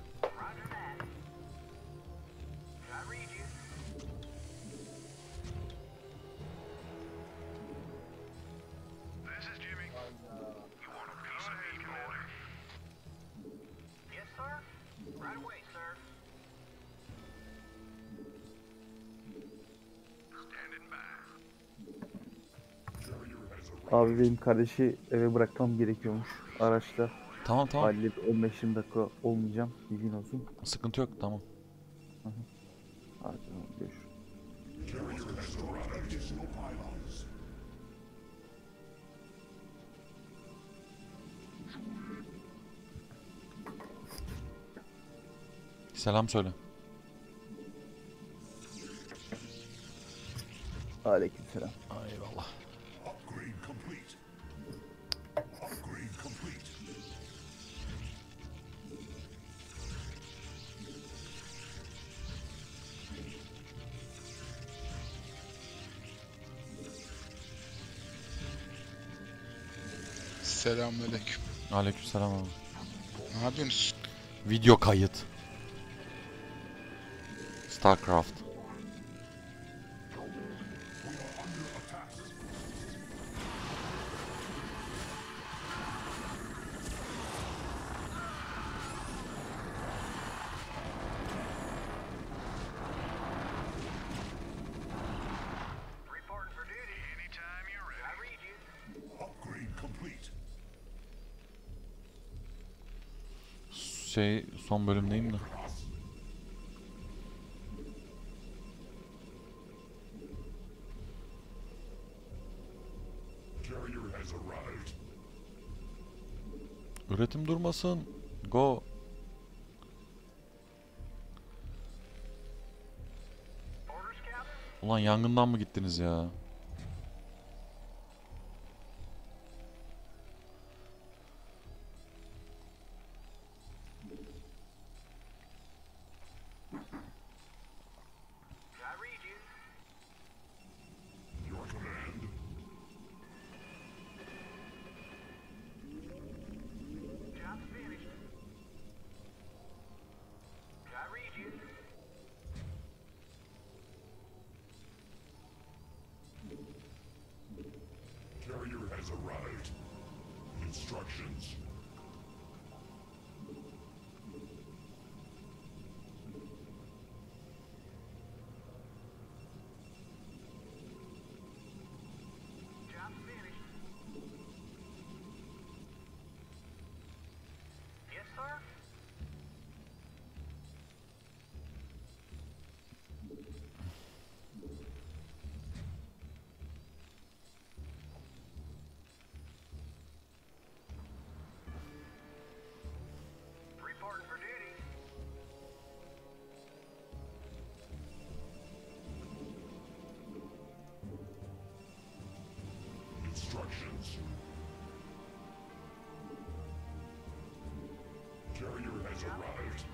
Abi benim kardeşi eve bırakmam gerekiyormuş araçla. Tamam tamam. Haliyle on beş yirmi dakika olmayacağım. Bilgin olsun. Sıkıntı yok, tamam. Hadi görüşürüz. Selam söyle. Aleykümselam. Eyvallah. Upgrade complete. Upgrade complete. Selamünaleyküm. Aleykümselam abi. Ne yapıyorsunuz? Video kayıt. StarCraft. Reporting for duty anytime you're ready. I read you. Upgrade complete. Şey son bölümdeyim de. Carrier has arrived. Üretim durmasın. Go. Orders, Captain? Ulan yangından mı gittiniz ya? I read you. Your command. Job's finished. I read you. Carrier has arrived. Instructions. Job's finished. Yes, sir? Reporting for duty. Instructions. Carrier has arrived.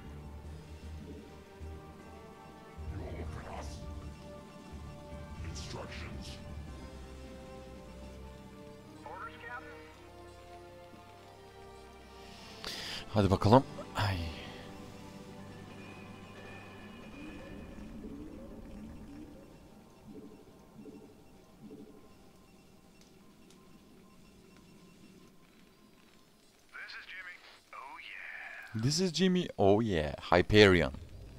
Your class. Instructions. Orders, Captain? Hadi bakalım. Ay. This is Jimmy. Oh, yeah. This is Jimmy. Oh yeah. Hyperion.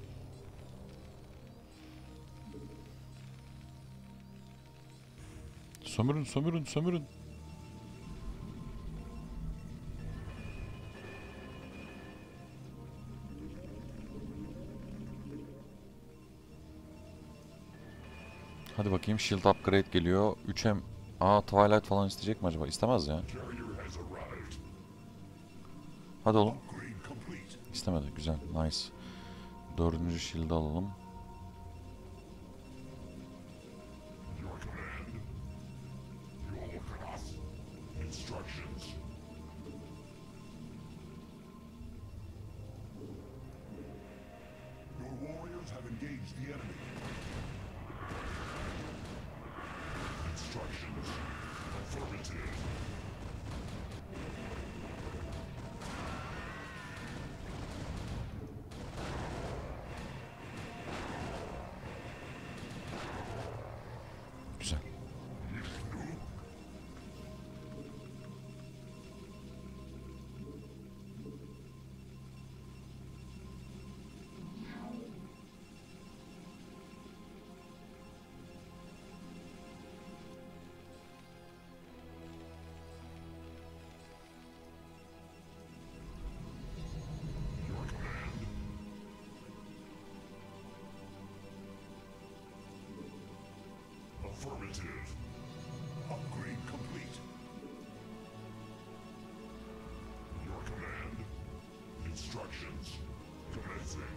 Sömürün, sömürün, sömürün. Hadi bakayım, shield upgrade geliyor. üç M. Aa, Twilight falan isteyecek mi acaba? İstemez ya. Carrier has arrived. Hadi oğlum. Upgrade complete. İstemedi. Güzel. Nice. Dördüncü shield'ı alalım. Your command. Your class. Instructions. Your warriors have engaged the enemy. Instructions. Affirmative. Güzel. Your command. Affirmative. Upgrade complete. Your command. Instructions. Commencing.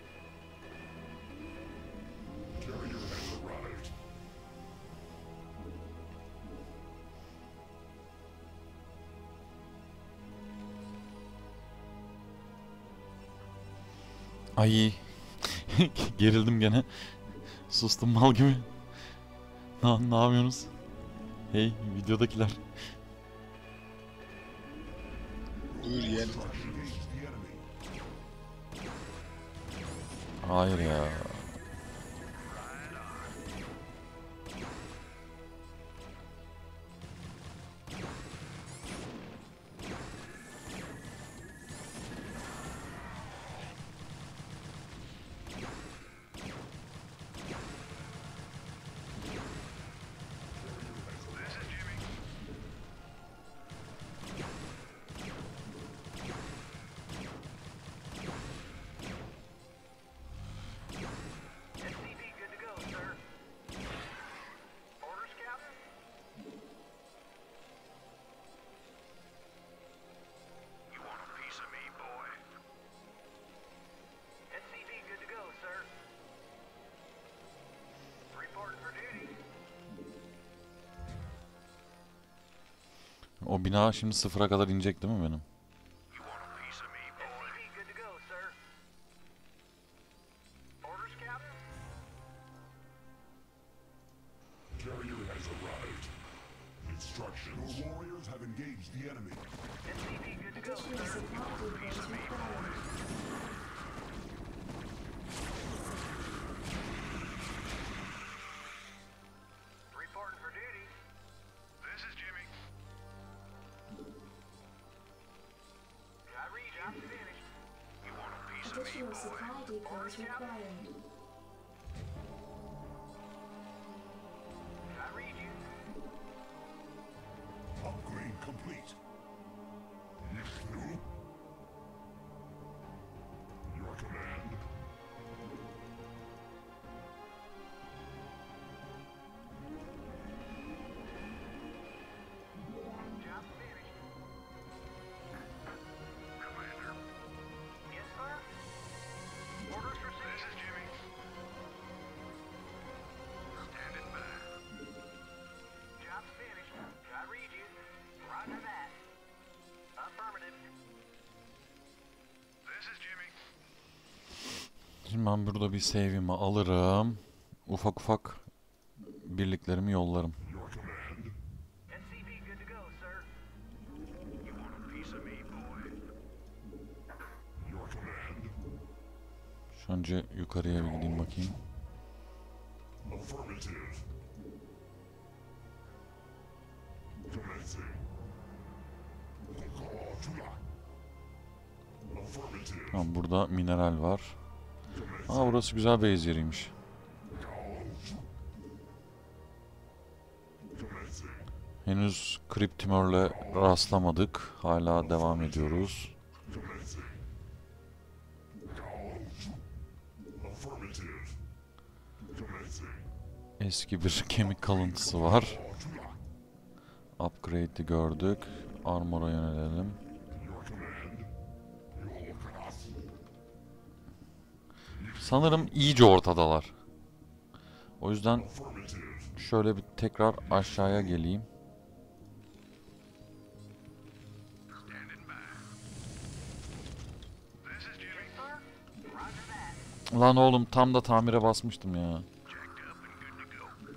Carrier has arrived. Ay. Gerildim gene. Sustum mal gibi. Ne, ne yapıyorsunuz? Hey videodakiler. Buyur yeğenim. Hayır ya. O bina şimdi sıfıra kadar inecek değil mi benim? Carrier has arrived. Instructions. Your warriors have engaged the enemy. Additional supply depots required. Reporting for duty. This is Jimmy. I read you. I'm finished. You want a piece of me, Additional boy? supply depots required. I read you. Upgrade complete. Your command. Job finished. Commander. Yes, sir? Orders received. This is Jimmy. Standing by. Job finished. I read you. Roger that. Affirmative. This is Jimmy. Şimdi ben burada bir save'imi alırım. Ufak ufak birliklerimi yollarım. Your command. S C V good to go, sir. You want a piece of me, boy? Your command. Şu önce yukarıya bir gideyim bakayım. Affirmative. Commencing. Affirmative. Tamam, burada mineral var. Aa, burası güzel base yeriymiş. Commencing. Henüz Cryptimor'le rastlamadık. Hala devam ediyoruz. Commencing. Affirmative. Commencing. Eski bir kemik kalıntısı var. Upgrade'i gördük. Armor'a yönelelim. Your command. You look at us. Sanırım iyice ortadalar. O yüzden Affirmative. şöyle bir tekrar aşağıya geleyim. Standing by. This is Jimmy. Sir? Roger that. Lan oğlum, tam da tamire basmıştım ya. Jacked up and good to go.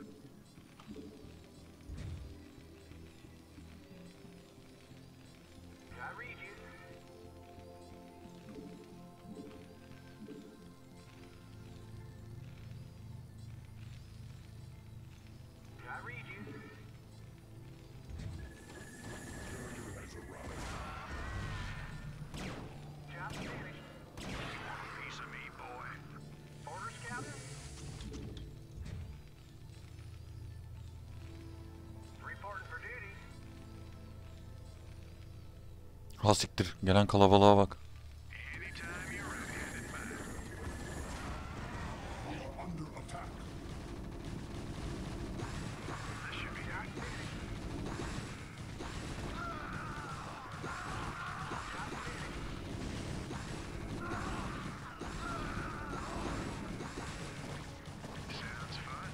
I read you. I read you. Job finished. You want a piece of me, boy? Orders, Captain? Reporting for duty. Ha siktir. Gelen kalabalığa bak. Anytime you're ready, headed by. Under attack. This should be done. Sounds fun.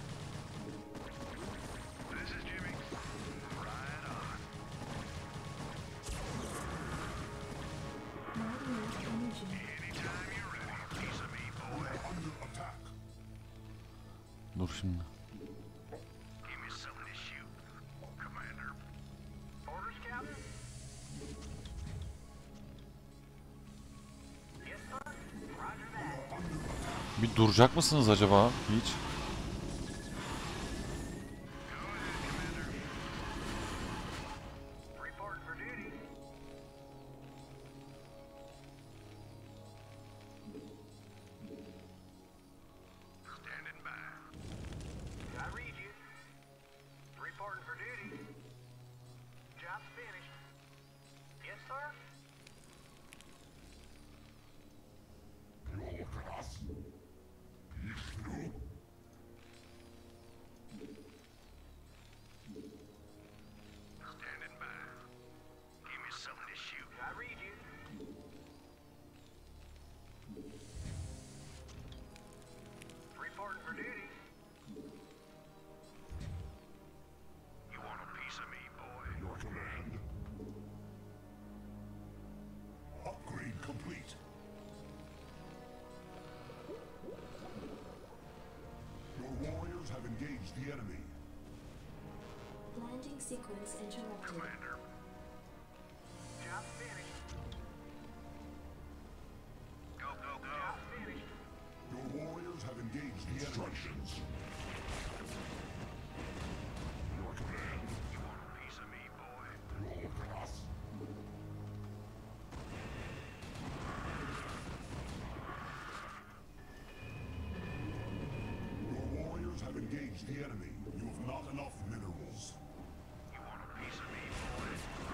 This is Jimmy. Right on. Dur şimdi. Give me something to shoot, Commander. Orders, Captain? Yes, sir. Roger that. Bir duracak mısınız acaba hiç? Reporting for duty. Standing by. I read you. Reporting for duty. Job's finished. Yes, sir. Standing by. Give me something to shoot. I read you. Reporting for duty. You want a piece of me, boy? Your command. Upgrade complete. Your warriors have engaged the enemy. Landing sequence interrupted. Commander. Job finished. Go, go, go. Job finished. Your warriors have engaged the instructions. Your command. You want a piece of me, boy? Roll across. Your warriors have engaged the enemy. You have not enough minerals. You want a piece of me, boy?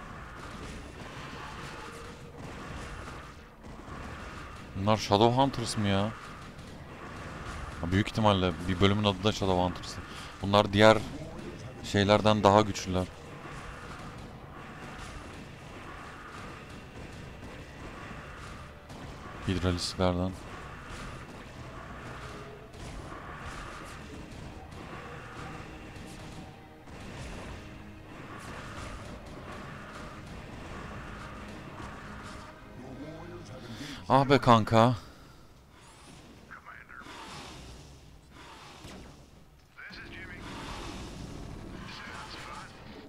Bunlar Shadowhunters mı ya? Ha, büyük ihtimalle bir bölümün adı da Shadowhunters. Bunlar diğer şeylerden daha güçlüler. Hidralislerden. Ah be kanka. Commander. This is Jimmy. Sounds fun.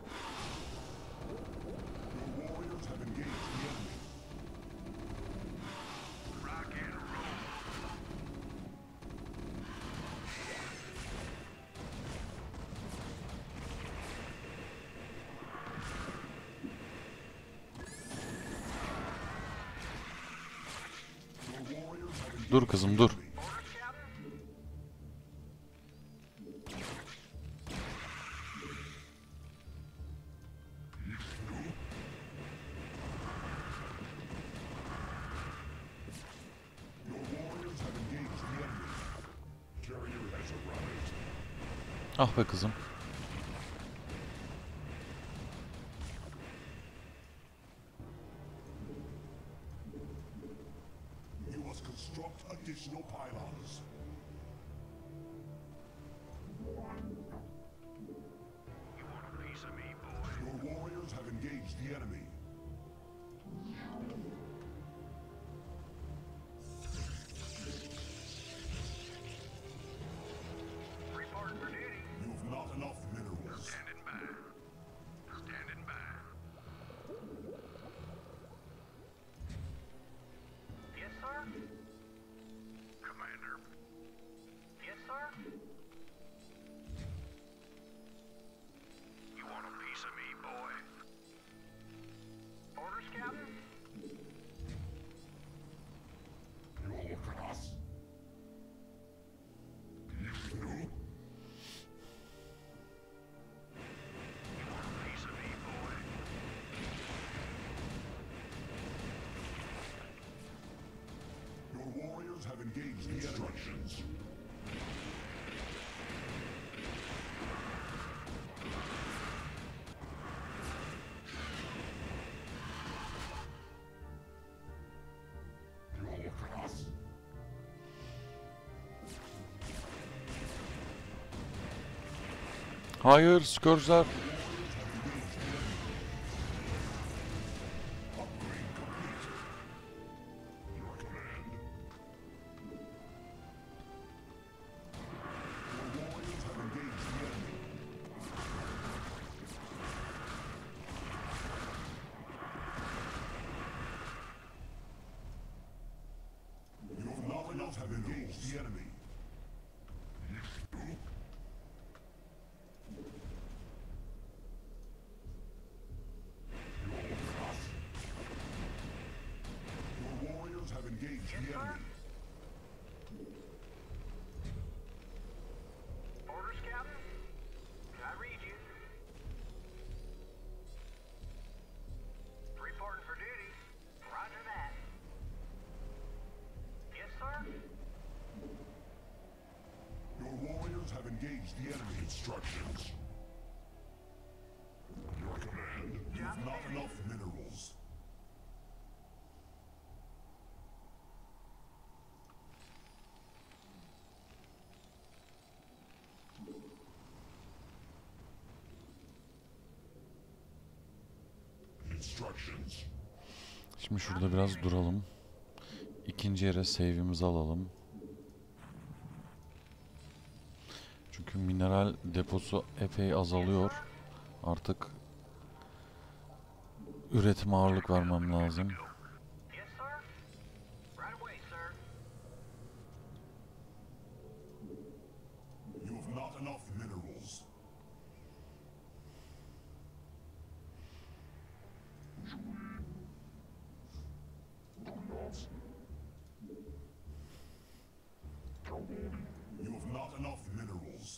Your warriors have engaged the enemy. Rock and roll. Your warriors have engaged Dur kızım dur. Orders, Captain? Your warriors have engaged the enemy. Carrier has arrived. Ah be kızım. You must construct additional pylons. You want a piece of me, boy? Your warriors have engaged the enemy. Reporting for duty. You have not enough minerals. Standing by. Standing by. Yes, sir. Commander. Yes, sir. You want a piece of me, boy? Orders, Captain? Roll across. You want a piece of me, boy? Your warriors have engaged the instructions. Roll across. Hayır, Scourge'lar. Upgrade complete. Your command. Your warriors have engaged the enemy. Instructions. Your command. You have not enough minerals. Instructions. Şimdi şurada biraz duralım. İkinci yere save'imizi alalım. Çünkü mineral deposu epey azalıyor. Artık üretime ağırlık vermem lazım. Yes, sir. Right away, sir. You have not enough minerals. You have not enough minerals.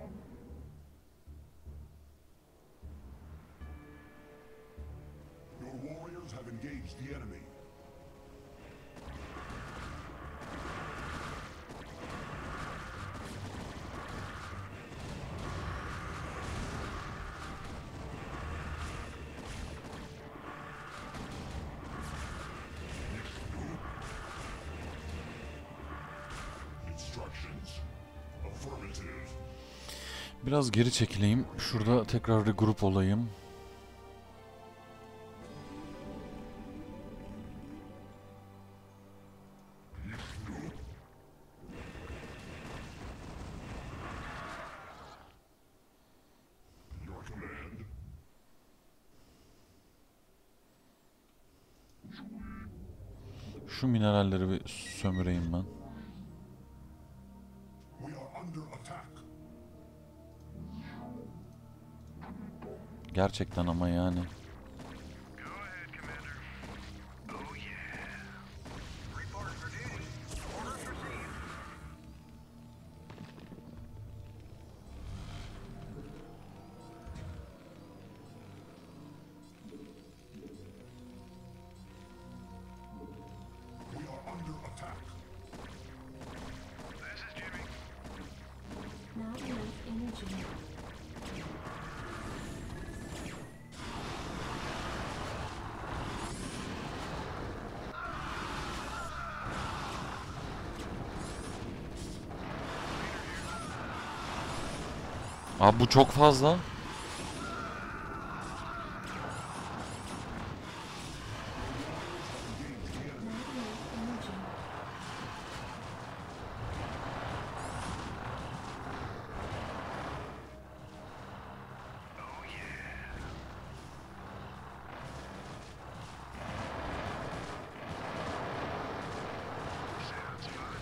Your warriors have engaged the enemy. Instructions. Affirmative. Biraz geri çekileyim. Şurada tekrar regroup olayım. Your command. Şu mineralleri bir sömüreyim ben. We are under attack. Gerçekten ama yani. Go ahead, Commander. Oh, yeah. Report for duty. Orders received. We are under attack. This is Jimmy. Not enough energy. Abi bu çok fazla. Not enough energy. Oh, yeah. Sounds fun.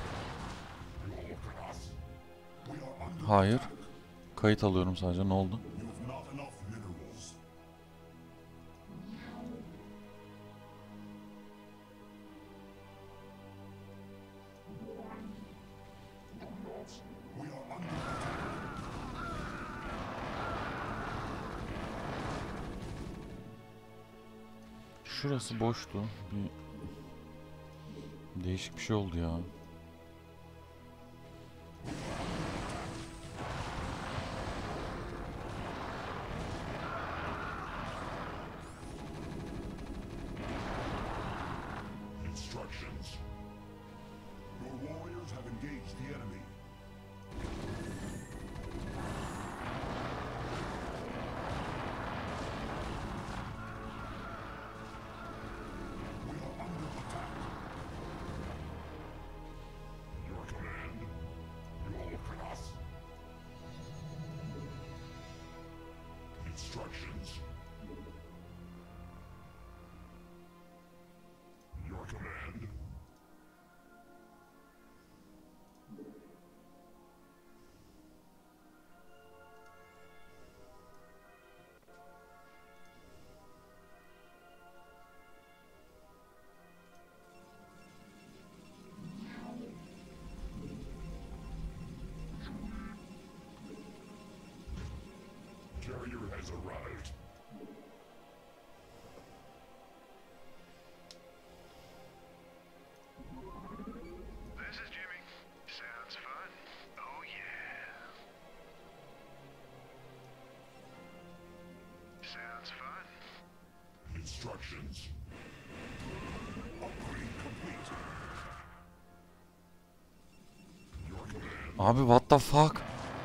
We are under Hayır. attack. Kayıt alıyorum sadece. Ne oldu? You have not enough minerals. We are under attack. Şurası boştu. Bir değişik bir şey oldu ya. Instructions. Your warriors have engaged the enemy. We are under attack. Your command. Your class. Instructions. Your command. Carrier has arrived. This is Jimmy. Sounds fun. Oh, yeah. Instructions. Upgrade complete. Your command. Abi what the fuck?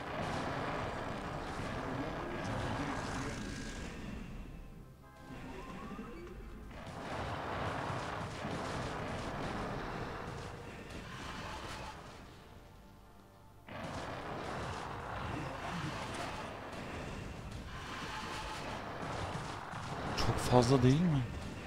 Çok fazla değil mi?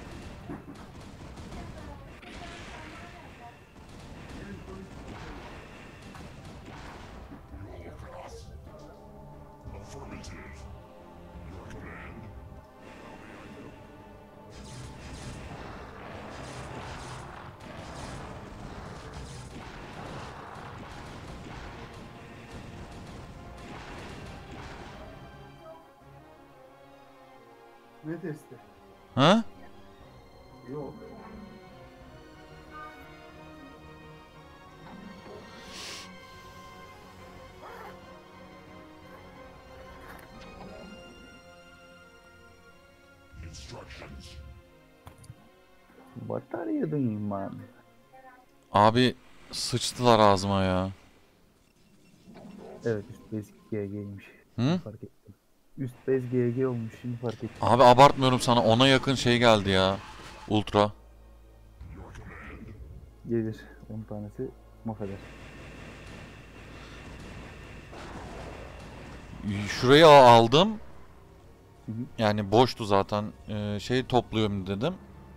Affirmative. Your command. Ne testi? Ha? Yok. Instructions. What are you doing man? Abi sıçtılar ağzıma ya. Evet, üst base G G'ymiş. Hı? Fark ettim. Üst base G G olmuş, şimdi fark ettim. Abi abartmıyorum sana, ona yakın şey geldi ya. Ultra. Gelir. on tanesi mahveder. Şurayı aldım. Hı hı. Yani boştu zaten. Ee, şey topluyorum dedim.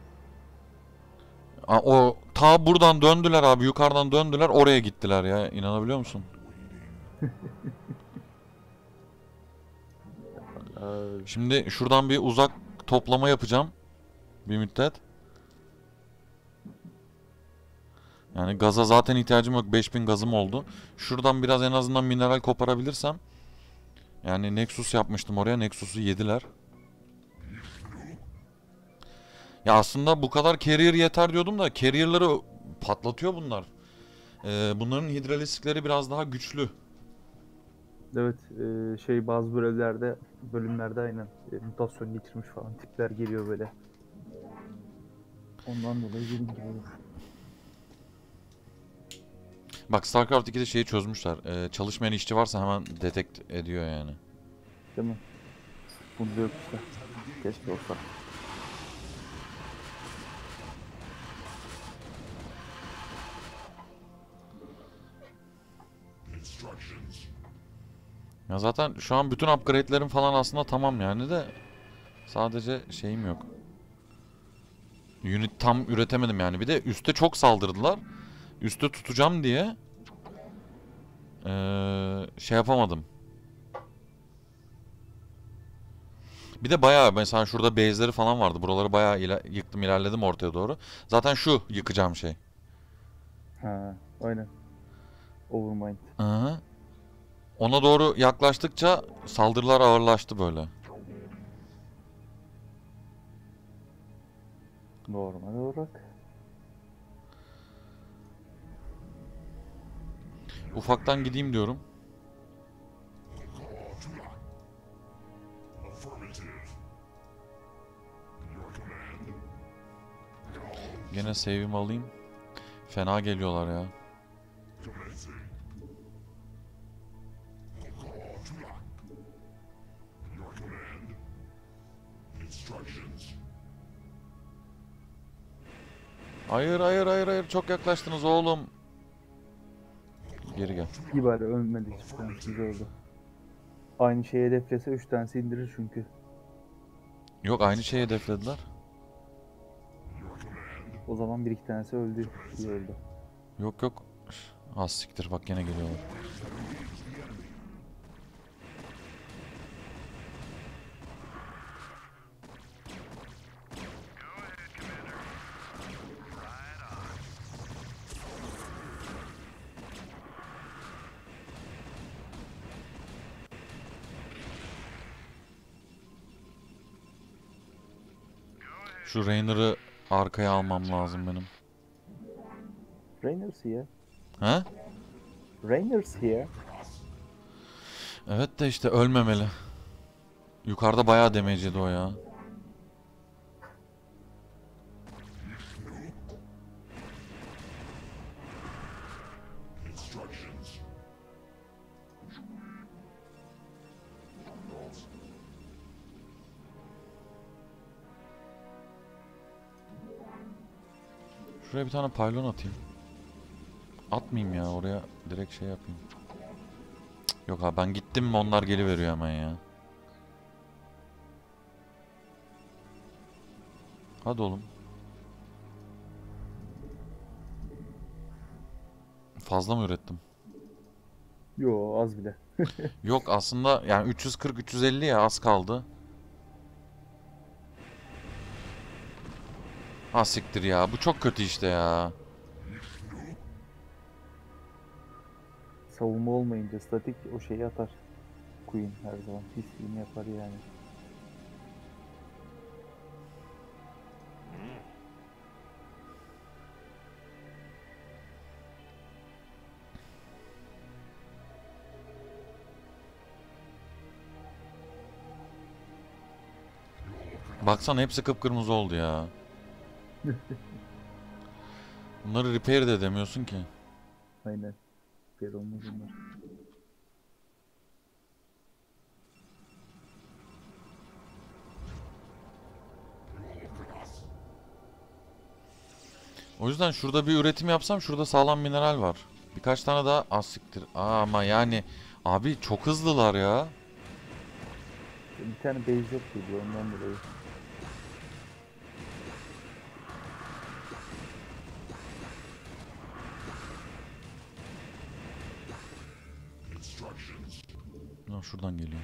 Aa, o ta buradan döndüler abi, yukarıdan döndüler, oraya gittiler ya. İnanabiliyor musun? Aa, Şimdi şuradan bir uzak toplama yapacağım. Bir müddet. Yani gaza zaten ihtiyacım yok. beş bin gazım oldu. Şuradan biraz en azından mineral koparabilirsem. Yani Nexus yapmıştım oraya. Nexus'u yediler. Ya aslında bu kadar carrier yeter diyordum da carrier'ları patlatıyor bunlar. Ee, bunların hidralistikleri biraz daha güçlü. evet, e, şey bazı bölümlerde bölümlerde aynen e, mutasyon geçirmiş falan tipler geliyor böyle. Ondan dolayı dediğim gibi olur. Bak StarCraft ikide şeyi çözmüşler. Ee, çalışmayan işçi varsa hemen detect ediyor yani. Değil mi? Bunda yok işte. Keşke olsa. Instructions. Ya zaten şu an bütün upgrade'lerim falan aslında tamam yani de sadece şeyim yok. Unit tam üretemedim yani. Bir de üste çok saldırdılar. Üste tutacağım diye ee, şey yapamadım. Bir de bayağı mesela şurada base'leri falan vardı. Buraları bayağı ila yıktım, ilerledim ortaya doğru. Zaten şu yıkacağım şey. Ha, aynen. Overmind. Hı-hı. Ona doğru yaklaştıkça saldırılar ağırlaştı böyle. Normal olarak. Ufaktan gideyim diyorum. Affirmative. Your command. Gene save'imi alayım. Fena geliyorlar ya. Commencing. Your command. Instructions. Hayır hayır hayır hayır, çok yaklaştınız oğlum. Geri gel. İyi bari ölmedi hiç tanesi, güzel oldu. Aynı şeyi hedeflese üç tanesi indirir çünkü. Yok, aynı şeyi hedeflediler. O zaman bir iki tanesi öldü. İyi oldu. Yok yok. Az siktir, bak gene geliyorlar. Şu Rainer'ı arkaya almam lazım benim. Rainer's here. He? Rainer's here. Evet de işte ölmemeli. Yukarıda bayağı damage yedi o ya. Şuraya bir tane paylon atayım. Atmayayım ya oraya, direkt şey yapayım. Cık, yok abi ben gittim mi onlar geliveriyor hemen ya. Hadi oğlum. Fazla mı ürettim? Yo, az bile. Yok aslında yani üç yüz kırk üç yüz elli ya, az kaldı. Ha siktir ya, bu çok kötü işte ya. Savunma olmayınca statik o şeyi atar. Queen her zaman pisliğini yapar yani. Baksana hepsi kıpkırmızı oldu ya. Bunları repair de edemiyorsun ki. Aynen. Bir olmaz bunlar. O yüzden şurada bir üretim yapsam, şurada sağlam mineral var. Birkaç tane daha az siktir. Aa, ama yani abi çok hızlılar ya. Bir tane base yok geliyor ondan dolayı. Ha, şuradan geliyor.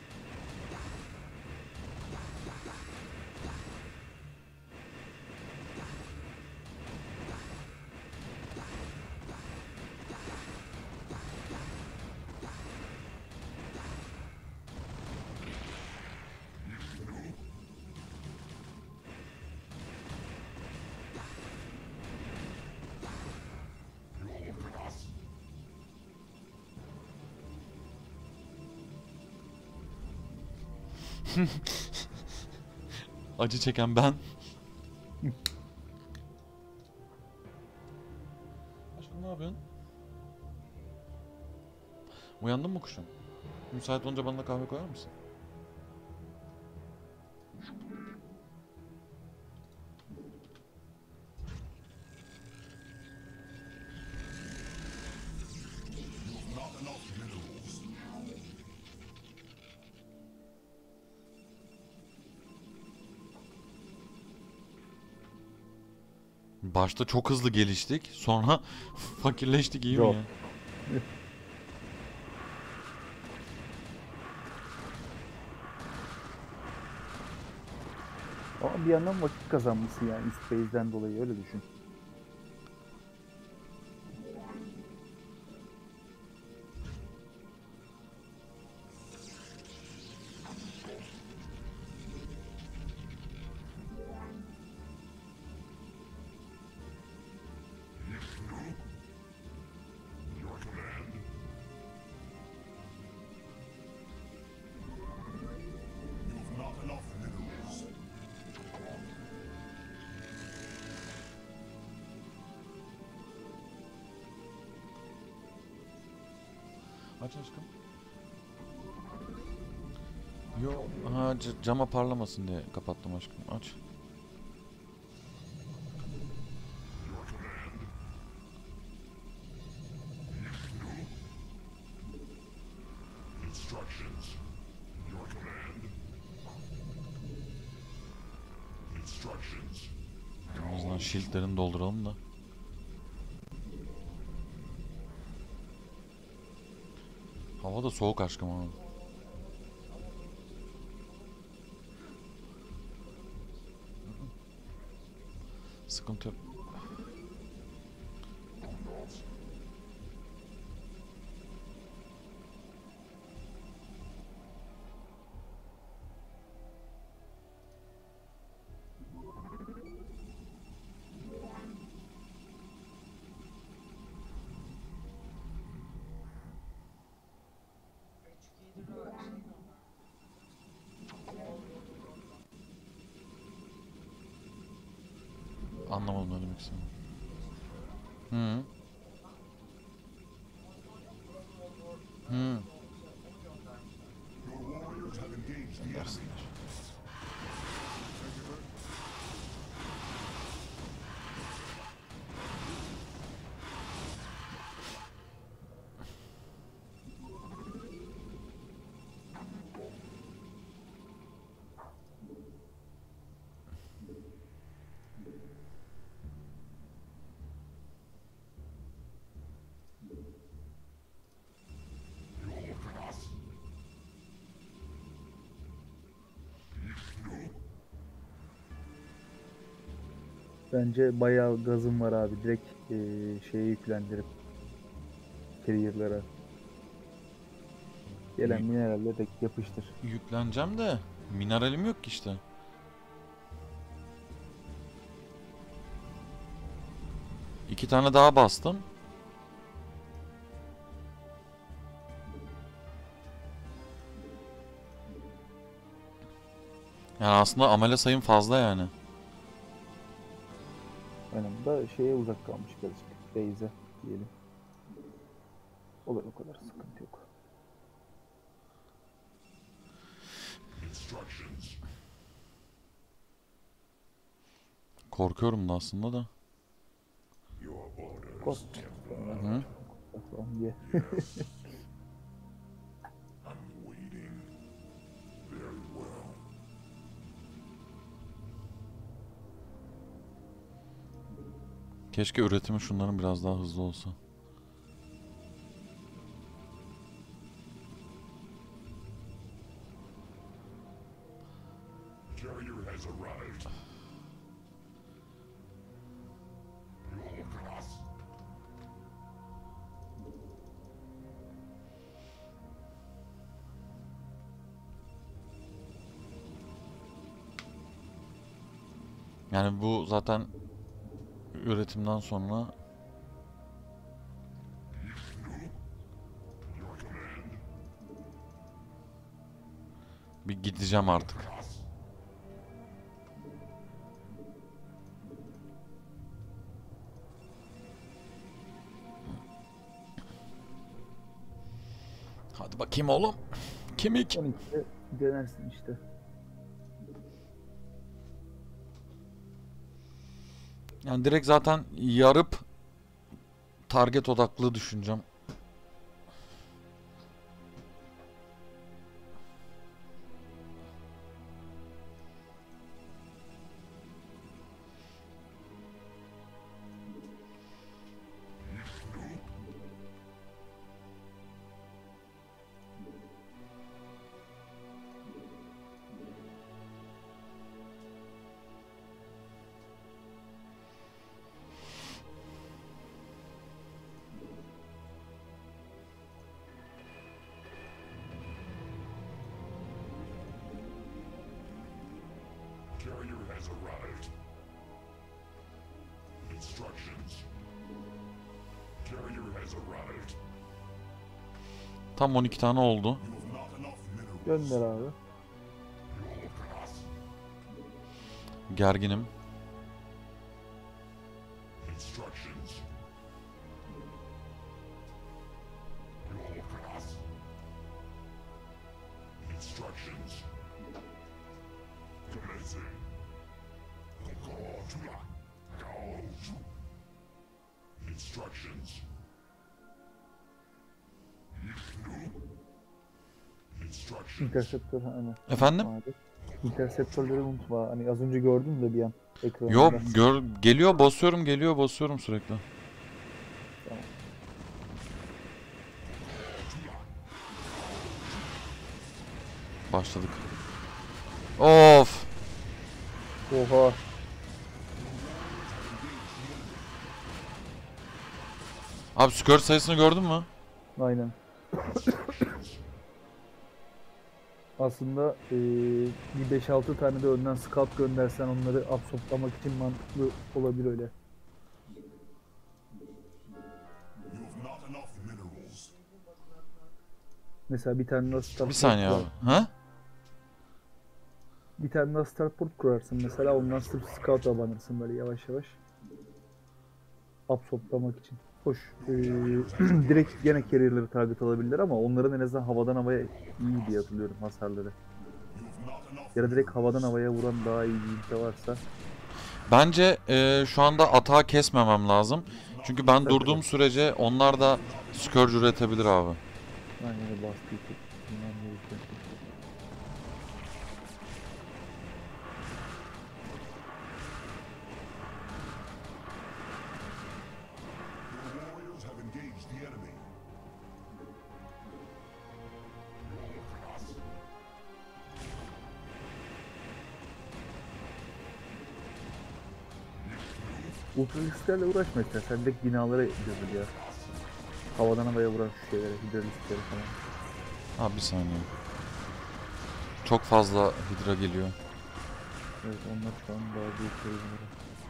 Acı çeken ben. Aşkım ne yapıyorsun? Uyandın mı kuşum? Müsait olunca bana da kahve koyar mısın? Başta çok hızlı geliştik. Sonra fakirleştik, iyi mi Yok. ya? Ama bir yandan vakit kazanması yani üst base'den dolayı öyle düşün. Aç aşkım. Yo, ha c- cama parlamasın diye kapattım aşkım. Aç. Instructions. Your command. Instructions. En azından shieldlerini dolduralım da. Hava da soğuk aşkım ama. Sıkıntı yok. Anlamadım ne demek istediğini. Hı. Hı. Your warriors have engaged the enemy. Dersinler. Bence bayağı gazım var abi. Direkt eee şeye yüklendirip carrier'lara. Gelen Yük- mineralle de yapıştır. Yükleneceğim de mineralim yok ki işte. İki tane daha bastım. Yani aslında amele sayım fazla yani. Aynen, bu da şeye uzak kalmış birazcık. Base'e diyelim. Olur, o kadar sıkıntı yok. Instructions. Korkuyorum da aslında da. Your orders, Kork. Templar. Hı? Bakalım ye. I'm waiting. Very well. Keşke üretimi şunların biraz daha hızlı olsa. Carrier has arrived. Yol Class. Yani bu zaten üretimden sonra Your command. bir gideceğim artık. Class. Hadi bakayım oğlum. Kemik. on ikide denersin işte. Yani direkt zaten yarıp target odaklı düşüneceğim. Carrier has arrived. Instructions. Carrier has arrived. Tam on iki tane oldu. You have not enough minerals. Gönder abi. Yol Class. Gerginim. Instructions. Yol Class. Instructions. Commencing. Kokotula. Kaoju. Instructions. Yiknu. Instructions. Interceptor hani. Efendim? Abi. Interceptorları unutma. Hani az önce gördüm de bir an ekranında. Yok gör geliyor basıyorum geliyor basıyorum sürekli. Tamam. Başladık. Of. Oha. Abi skor sayısını gördün mü? Aynen. Aslında eee, bir beş altı tane de önden scout göndersen onları absorplamak için mantıklı olabilir öyle. You have not enough minerals. Mesela bir tane daha starport Bir saniye abi. kurar- Ha? Bir tane daha starport kurarsın mesela, ondan sırf scout'a banırsın böyle yavaş yavaş. Absorplamak için. Hoş. eee, direkt gene carrier'ları target alabilirler ama onların en azından havadan havaya iyi diye hatırlıyorum hasarları. You have not enough. Ya da direkt havadan havaya vuran daha iyi bir ünite varsa. Bence e, şu anda atağı kesmemem lazım. Çünkü ben durduğum sürece onlar da scourge üretebilir abi. Aynen öyle, baskıyı tutman gerekiyor. Your warriors have engaged the enemy. Ultralisklerle uğraşma istersen direkt binalara gömül ya. Havadan havaya vuran şu şeylere, hidraliskleri falan. Ha bir saniye. Çok fazla hidra geliyor. Evet onlar şu an daha büyük sorunları.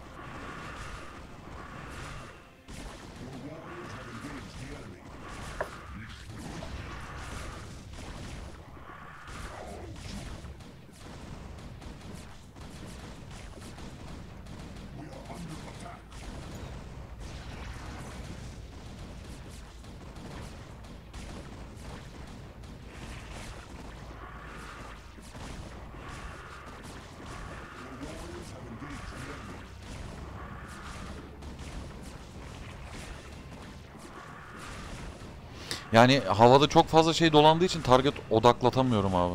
Yani havada çok fazla şey dolandığı için target odaklatamıyorum abi.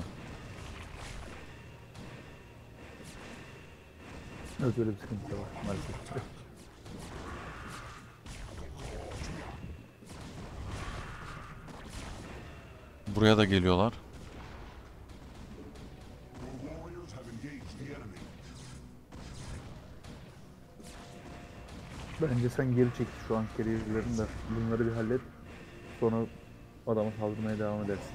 Evet öyle bir sıkıntı da var maalesef. Buraya da geliyorlar. Your warriors have engaged the enemy. Bence sen geri çek şu an kariyerlerini de bunları bir hallet. Sonra adama saldırmaya devam edersin.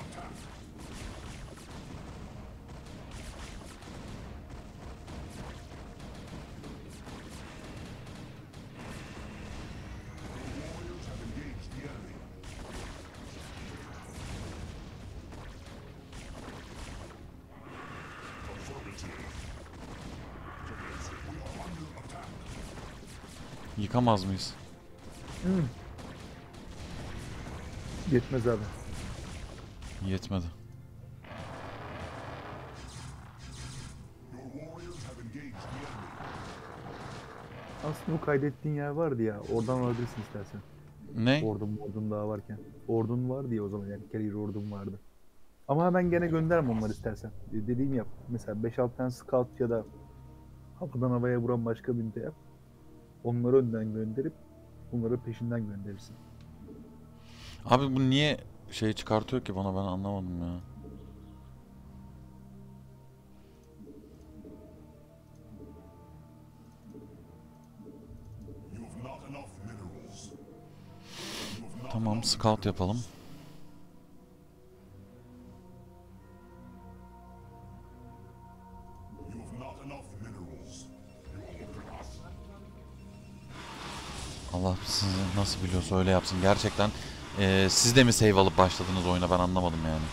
Warriors have engaged the enemy. Yıkamaz mıyız? Yetmez abi. Yetmedi. Your warriors have engaged the enemy. Aslında bu kaydettiğin yer vardı ya. Oradan alabilirsin istersen. Ne? Ordun ordun daha varken. Ordun vardı ya o zaman yani carrier ordun vardı. Ama hemen gene gönderme onları istersen. E, Dediğim yap. Mesela beş altı tane scout ya da havadan havaya vuran başka bir ünite yap. Onları önden gönderip bunları peşinden gönderirsin. Abi bu niye şey çıkartıyor ki bana, ben anlamadım ya. You have not enough minerals. You have not Tamam, enough scout yapalım. You have not enough minerals. Allah sizi nasıl biliyorsa öyle yapsın. Gerçekten eee, siz de mi save alıp başladınız oyuna, ben anlamadım yani.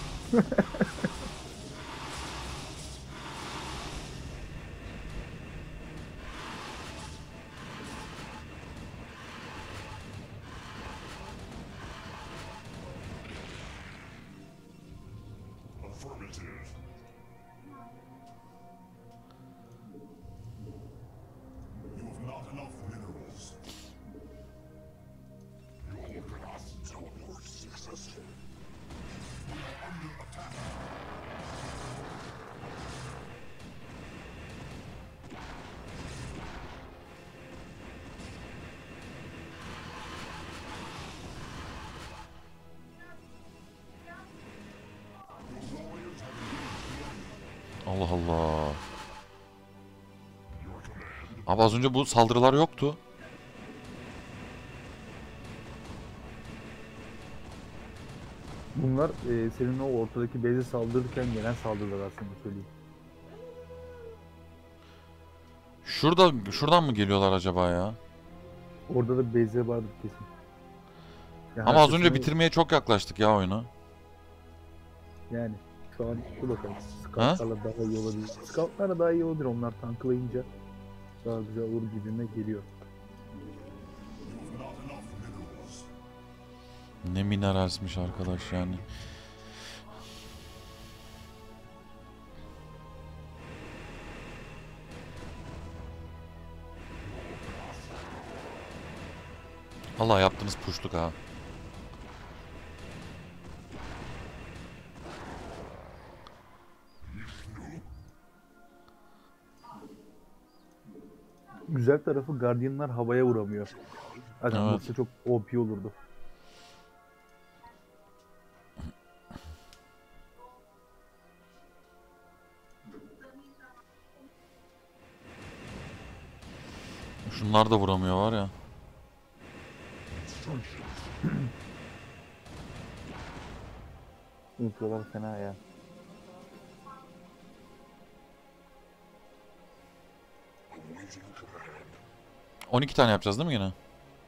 Affirmative. You have not enough minerals. Your class teleport successful. Allah Allah. Abi az önce bu saldırılar yoktu. Bunlar e, senin o ortadaki base'e saldırırken gelen saldırılar aslında söyleyeyim. Şurada, şuradan mı geliyorlar acaba ya? Orada da base'e vardır kesin. Ya Ama az önce herkesini- bitirmeye çok yaklaştık ya oyunu. Yani şu an dur bakalım. Scoutlarla daha iyi olabilir. Scoutlarla daha iyi olabilir. Onlar tanklayınca daha güzel olur gibime geliyor. You have not enough minerals. Ne mineralsmiş arkadaş yani. Allah yaptınız puşluk ha. Güzel tarafı Guardian'lar havaya vuramıyor. Adam Evet. vursa çok O P olurdu. Şunlar da vuramıyor var ya. Infolar fena ya. on iki tane yapacağız değil mi gene?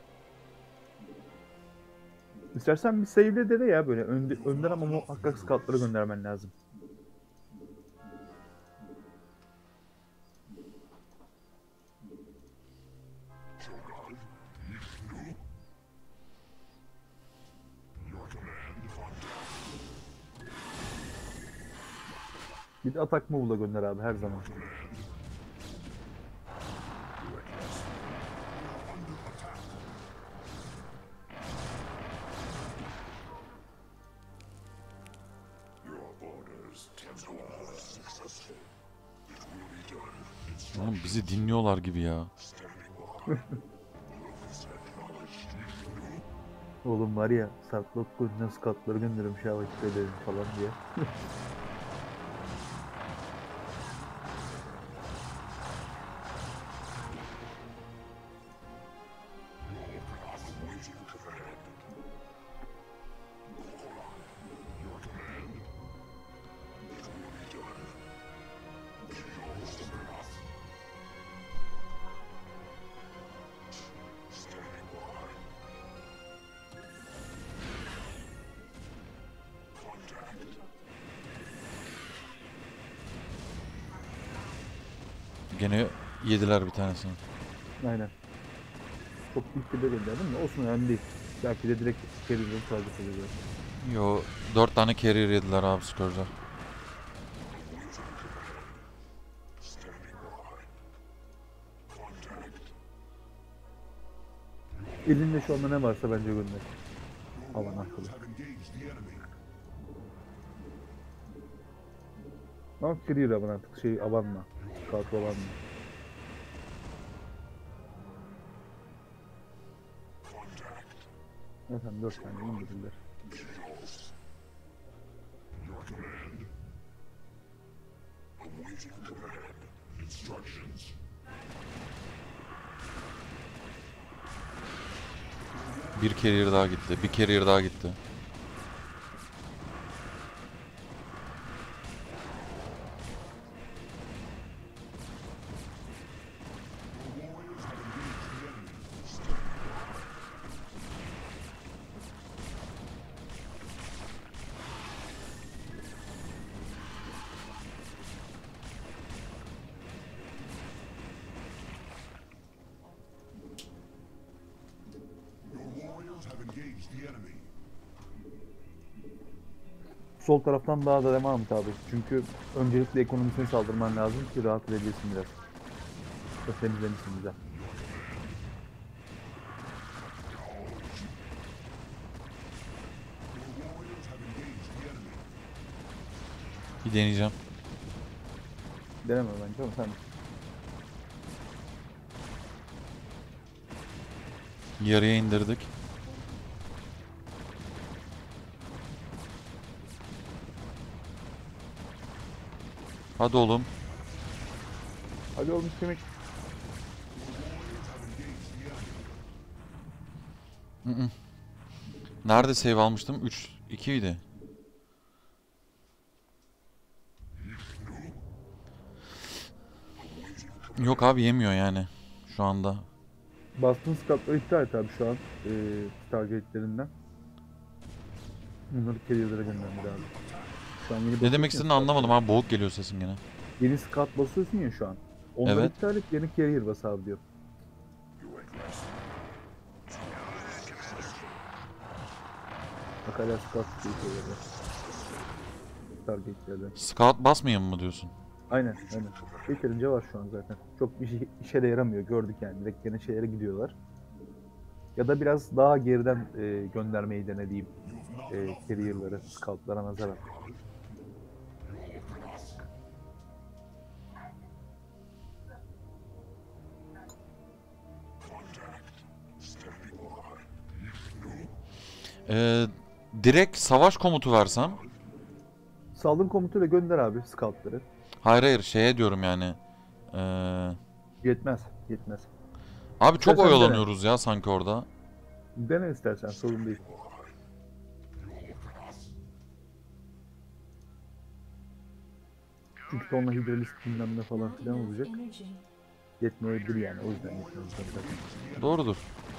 İstersen bir save'le dene ya böyle. Önde, önden ama muhakkak scoutları göndermen lazım. Bir de atak move'la gönder abi her zaman. Oğlum bizi dinliyorlar gibi ya. Oğlum var ya Sarklot koyunca scoutları göndermiş ya vakit edelim falan diye. Gene yediler bir tanesini. Aynen. Çok büyük bir de gönderdim de olsun önemli değil. Belki de direkt carry'leri target ediyorlar. Yo, dört tane carrier yediler abi Scourge'lar. Elinde şu anda ne varsa bence gönder. Alan akıllı. Have engaged the enemy. Ama carrier aban artık şey abanma. Scout abanma. Efendim dört tane indirdiler. Bir carrier daha gitti. Bir carrier daha gitti. Your warriors have engaged the enemy. Sol taraftan daha da devam et abi. Çünkü öncelikle ekonomisine saldırman lazım ki rahat edebilirsin biraz. Çok temizlemişsin güzel. Bir deneyeceğim. Deneme bence ama sen Yarıya indirdik. Hadi oğlum. hadi oğlum kemik. Hı hı. Nerede save almıştım? üç, iki idi. Yok abi yemiyor yani şu anda. Bastığın scoutları iptal et abi şu an. Ee, targetlerinden. Bunları carrier'lara göndermedi abi. Şu an yeni Ne basıyorsun demek ya, istediğini anlamadım abi. Boğuk geliyor sesin gene. Yeni scout basıyorsun ya şu an. Onları Evet. iptal et yeni carrier bas abi diyor. Bak hala scout diye carrier'da. Targetlerde. Scout basmayayım mı diyorsun? Aynen aynen. Yeterince var şu an zaten. Çok bir şey, işe de yaramıyor gördük yani. Direkt yeni şeylere gidiyorlar. Ya da biraz daha geriden e, göndermeyi denediğim e, carrier'ları, scout'lara nazaran. Ee, direkt savaş komutu versem. Saldırı komutuyla gönder abi scout'ları. Hayır hayır şeye diyorum yani. Ee, Yetmez, yetmez. Abi çok İstersen dene. oyalanıyoruz ya sanki orada. Dene istersen, sorun değil. Çünkü sonra hidrolik bilmem ne falan Not filan enough olacak. energy. Yetmeyebilir yani, o yüzden yetmez zaten. Doğrudur.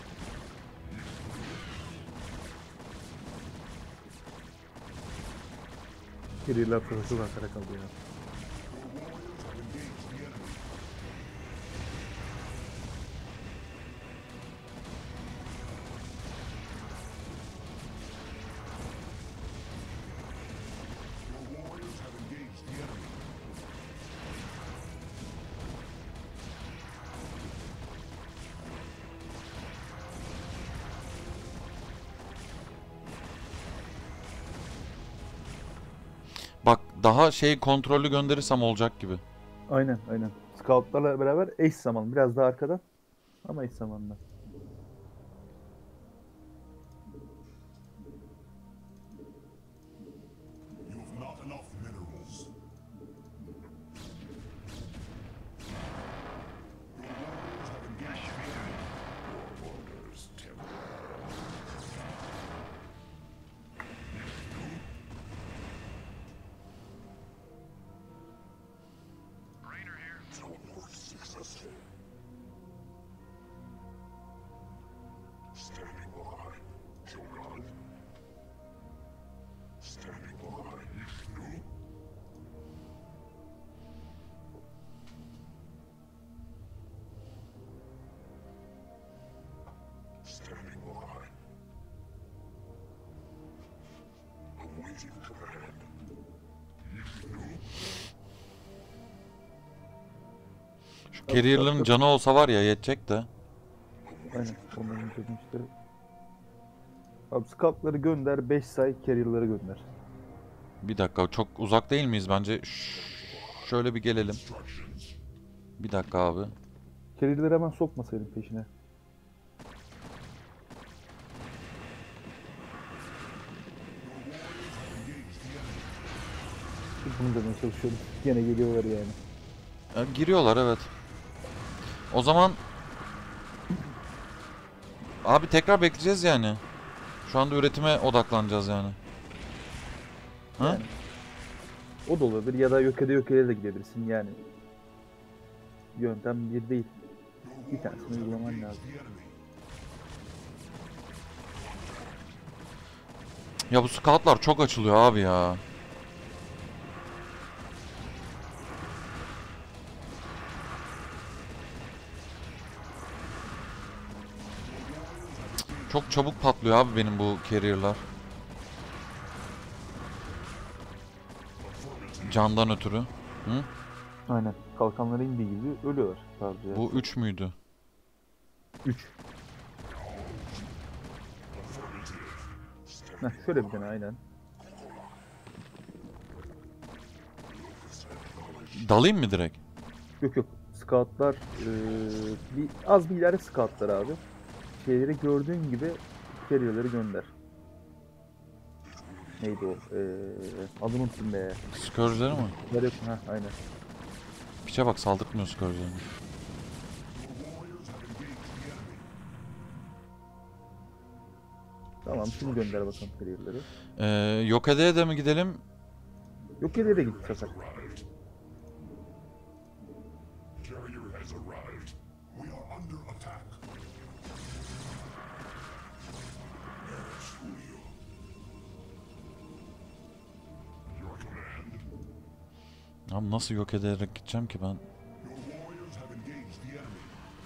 Carrier'lar çok arkada kaldı ya. Bak daha şey kontrollü gönderirsem olacak gibi. Aynen aynen. Scout'larla beraber eş zamanlı. Biraz daha arkadan ama eş zamanlı. You have not enough minerals. Orders, Tim. Rainer here. Teleport successful. Standing by. Shogun. Standing by. Vishnu. Standing by. Awaiting command. Vishnu. Şu carrier'ların canı olsa var ya yetecek de. Aynen. Onların çekmişleri. Abi scout'ları gönder, beş say, carrier'ları gönder. Bir dakika çok uzak değil miyiz bence? Ş- şöyle bir gelelim. Bir dakika abi. Carrier'ları hemen sokmasaydın peşine. Bunu demeye çalışıyorum. Yine geliyorlar yani. Ya, giriyorlar evet. O zaman abi tekrar bekleyeceğiz yani. Şu anda üretime odaklanacağız yani. Ha? Yani. O da olabilir ya da yok ede yok ede de gidebilirsin yani. Yöntem bir değil. Bir tanesini uygulaman lazım. Ya bu scoutlar çok açılıyor abi ya. Çok çabuk patlıyor abi benim bu carrier'lar. Candan ötürü. Hı? Aynen. Kalkanlara indiği gibi ölüyorlar sadece. Bu üç müydü? üç. Heh, şöyle bir tane aynen. Dalayım mı direkt? Yok yok. Scoutlar eee, bir az bir ileride scoutlar abi. Şeyleri gördüğün gibi carrier'ları gönder. Neydi o? Eee adını unuttum be. Scourge'leri mi? Ver yok. Heh, aynen. Piçe bak saldırtmıyor Scourge'lerini. Tamam şimdi gönder bakalım carrier'ları. Ee, yok edeye de mi gidelim? Yok yere de git bu sefer. Carrier has arrived. We are under attack. Your command. Abi nasıl yok ederek gideceğim ki ben? Your warriors have engaged the enemy.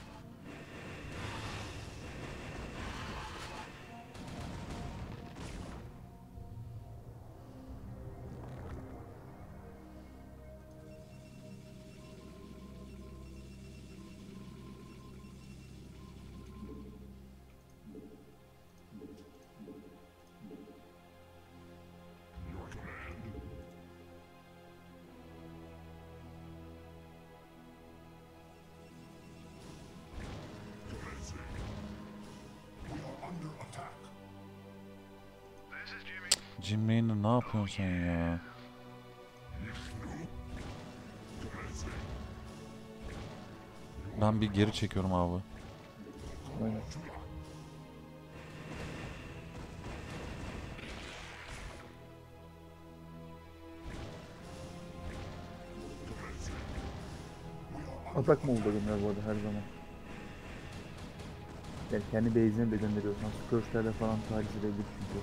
Your command. Commencing. We are under attack. This is Jimmy. Jim Raynor ne yapıyorsun sen ya? Commencing. Ben bir geri çekiyorum abi. Aynen. Atak mı oldu bunlar bu arada her zaman? Yani kendi base'ine de gönderiyorsan Scourge'lerle falan taciz edebilir çünkü.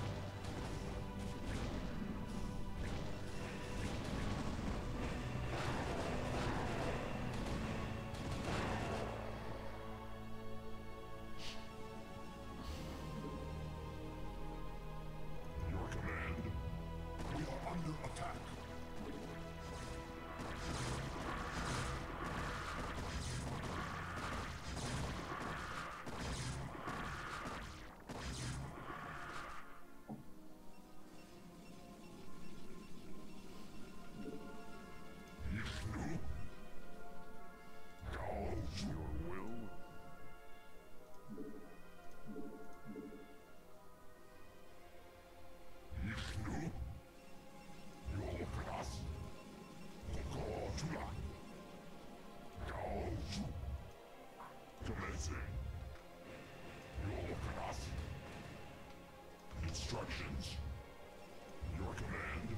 Instructions. Your command.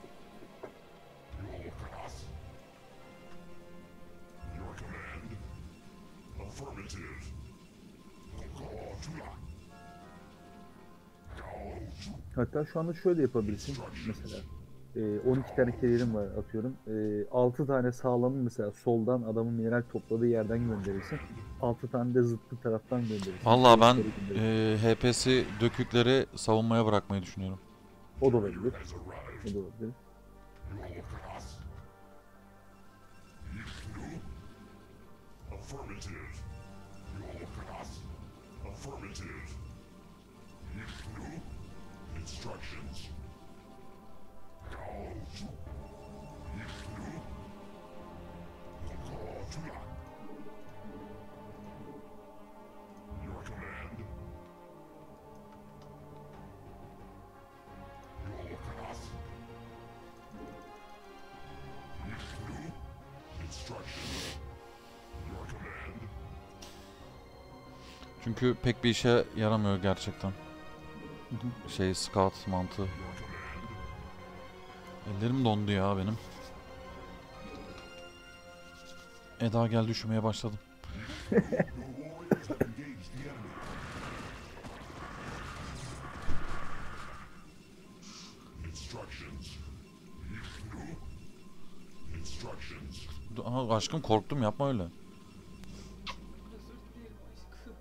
Your class. Your command. Affirmative. Hatta şu anda şöyle yapabilirsin mesela. Ee, on iki tane kariyerim var atıyorum. Ee, altı tane sağlamı mesela soldan adamın mineral topladığı yerden gönderirsin. altı tane de zıttı taraftan gönderirsin. Vallahi ben Gönderirsin. e, H P'si dökükleri savunmaya bırakmayı düşünüyorum. O da olabilir. O da olabilir. Affirmative. Your class. Affirmative. Instructions. Your command. Your class. Instructions. Your command. Çünkü pek bir işe yaramıyor gerçekten. Şey scout mantığı. Ellerim dondu ya benim. Eda geldi, üşümeye başladım. Instructions. Instructions. Aha, aşkım korktum, yapma öyle. Özür dilerim aşkım.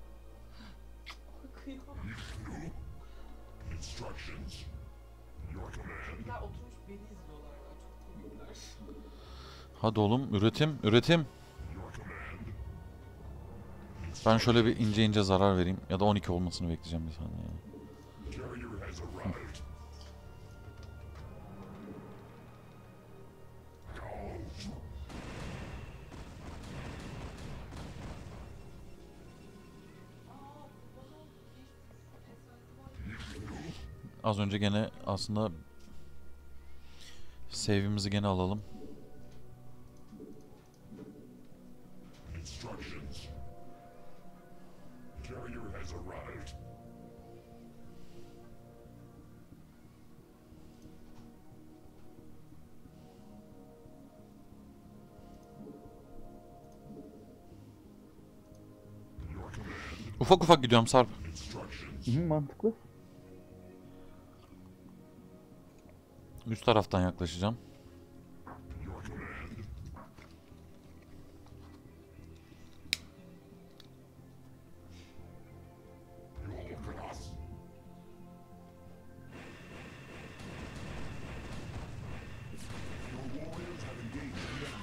Kıyamam. Instructions. Your command. Çocuklar oturmuş beni izliyorlar ya. Çok komikler. Hadi oğlum, üretim, üretim. Your command. Ben şöyle bir ince ince zarar vereyim. Ya da on iki olmasını bekleyeceğim bir saniye. Carrier has arrived. Az önce gene aslında save'imizi gene alalım. Instructions. Carrier has arrived. Your command. Ufak ufak gidiyorum Sarp. Instructions. Hı hı, mantıklı. Üst taraftan yaklaşacağım. Your command. Your class. Your warriors have engaged the enemy.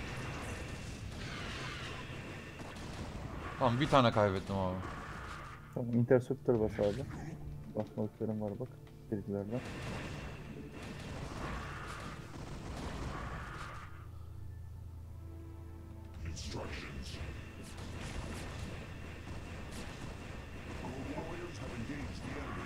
Tamam, bir tane kaybettim abi. Tamam, interceptor bas abi. Basmalıklarım var bak. Bilgilerden. Instructions. Your warriors have engaged the enemy.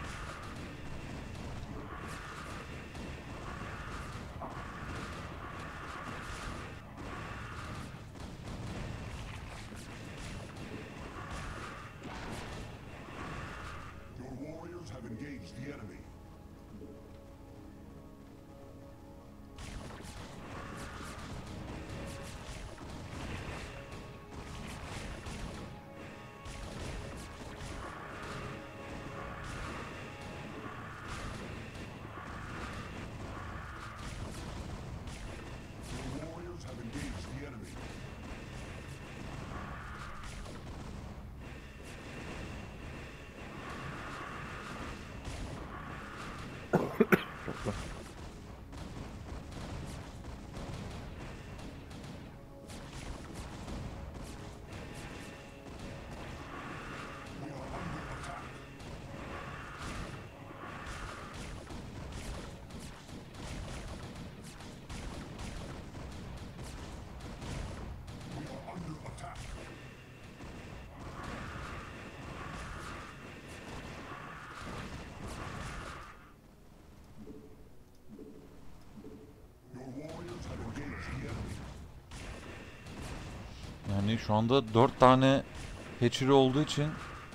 Yani şu anda dört tane hatchery olduğu için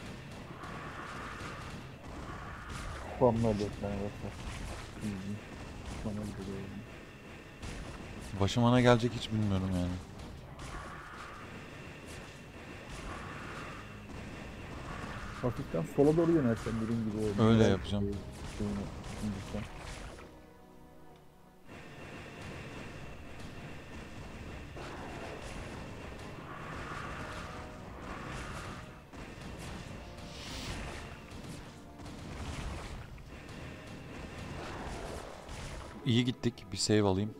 Spamlar dört tane varsa. Hmm. Spamlar gidiyor. başıma ne gelecek hiç bilmiyorum yani. Hafiften sola doğru yönelsen dediğim gibi o. Öyle Biraz yapacağım. şey- şeyini indirsen. İyi gittik. Bir save alayım.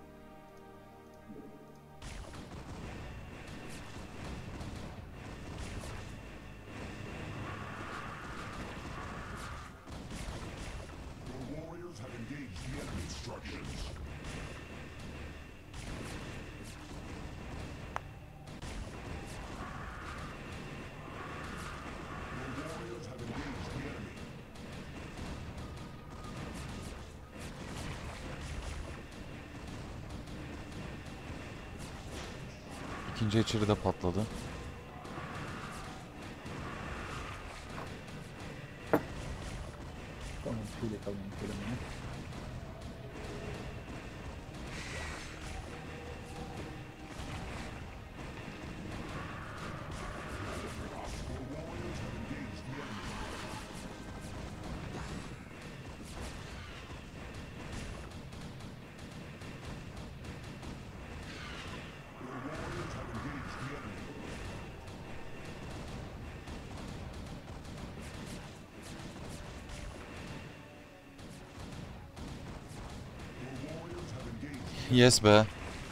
Your warriors have engaged the enemy structures. Your warriors have engaged the enemy. İkinci hatchery de patladı. Tamam şöyle kalmam söylemeni. Yes be.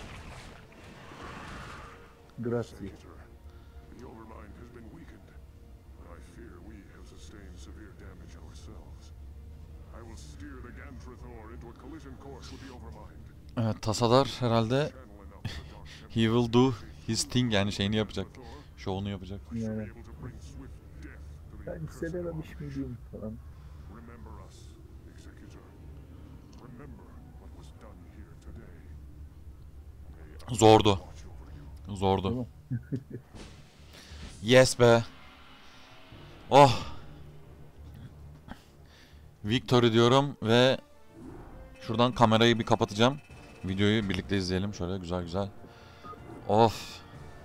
Grazie. The Overmind has been weakened, but I fear we have sustained severe damage ourselves. I will steer the Gantrathor into a collision course with the Overmind. Evet, Tasadar herhalde Channel enough of the dark he will do his thing, yani şeyini yapacak. Şovunu yapacak. Yani able to bring swift death to the ben hissedememiş miydim falan. Remember us, Executor. Remember what was done here today. May I Zordu. watch over you. Zordu. Değil mi? Yes be. Oh. Victory diyorum ve şuradan kamerayı bir kapatacağım. Videoyu birlikte izleyelim şöyle güzel güzel. Of.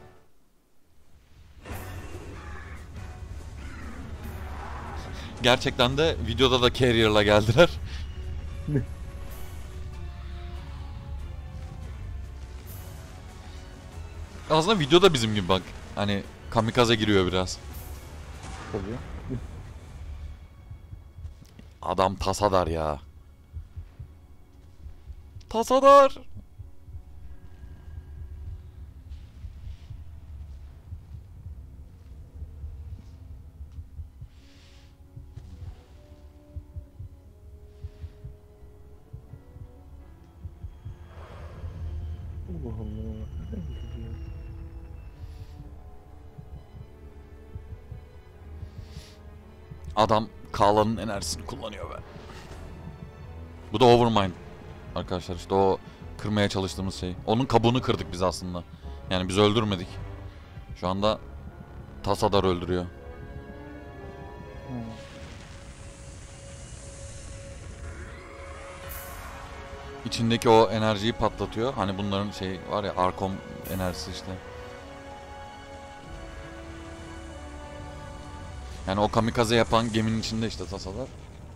Gerçekten de videoda da Carrier'la geldiler. Aslında videoda bizim gibi bak. Hani kamikaze giriyor biraz. Tabii. Adam Tasadar ya. Tasadar. Allah Allah. Neden gidiyor? Adam Kaala'nın enerjisini kullanıyor be. Bu da Overmind. Arkadaşlar işte o kırmaya çalıştığımız şey. Onun kabuğunu kırdık biz aslında. Yani biz öldürmedik. Şu anda Tasadar öldürüyor. Ha. İçindeki o enerjiyi patlatıyor. Hani bunların şey var ya, Arkom enerjisi işte. Yani o kamikaze yapan geminin içinde işte Tasadar.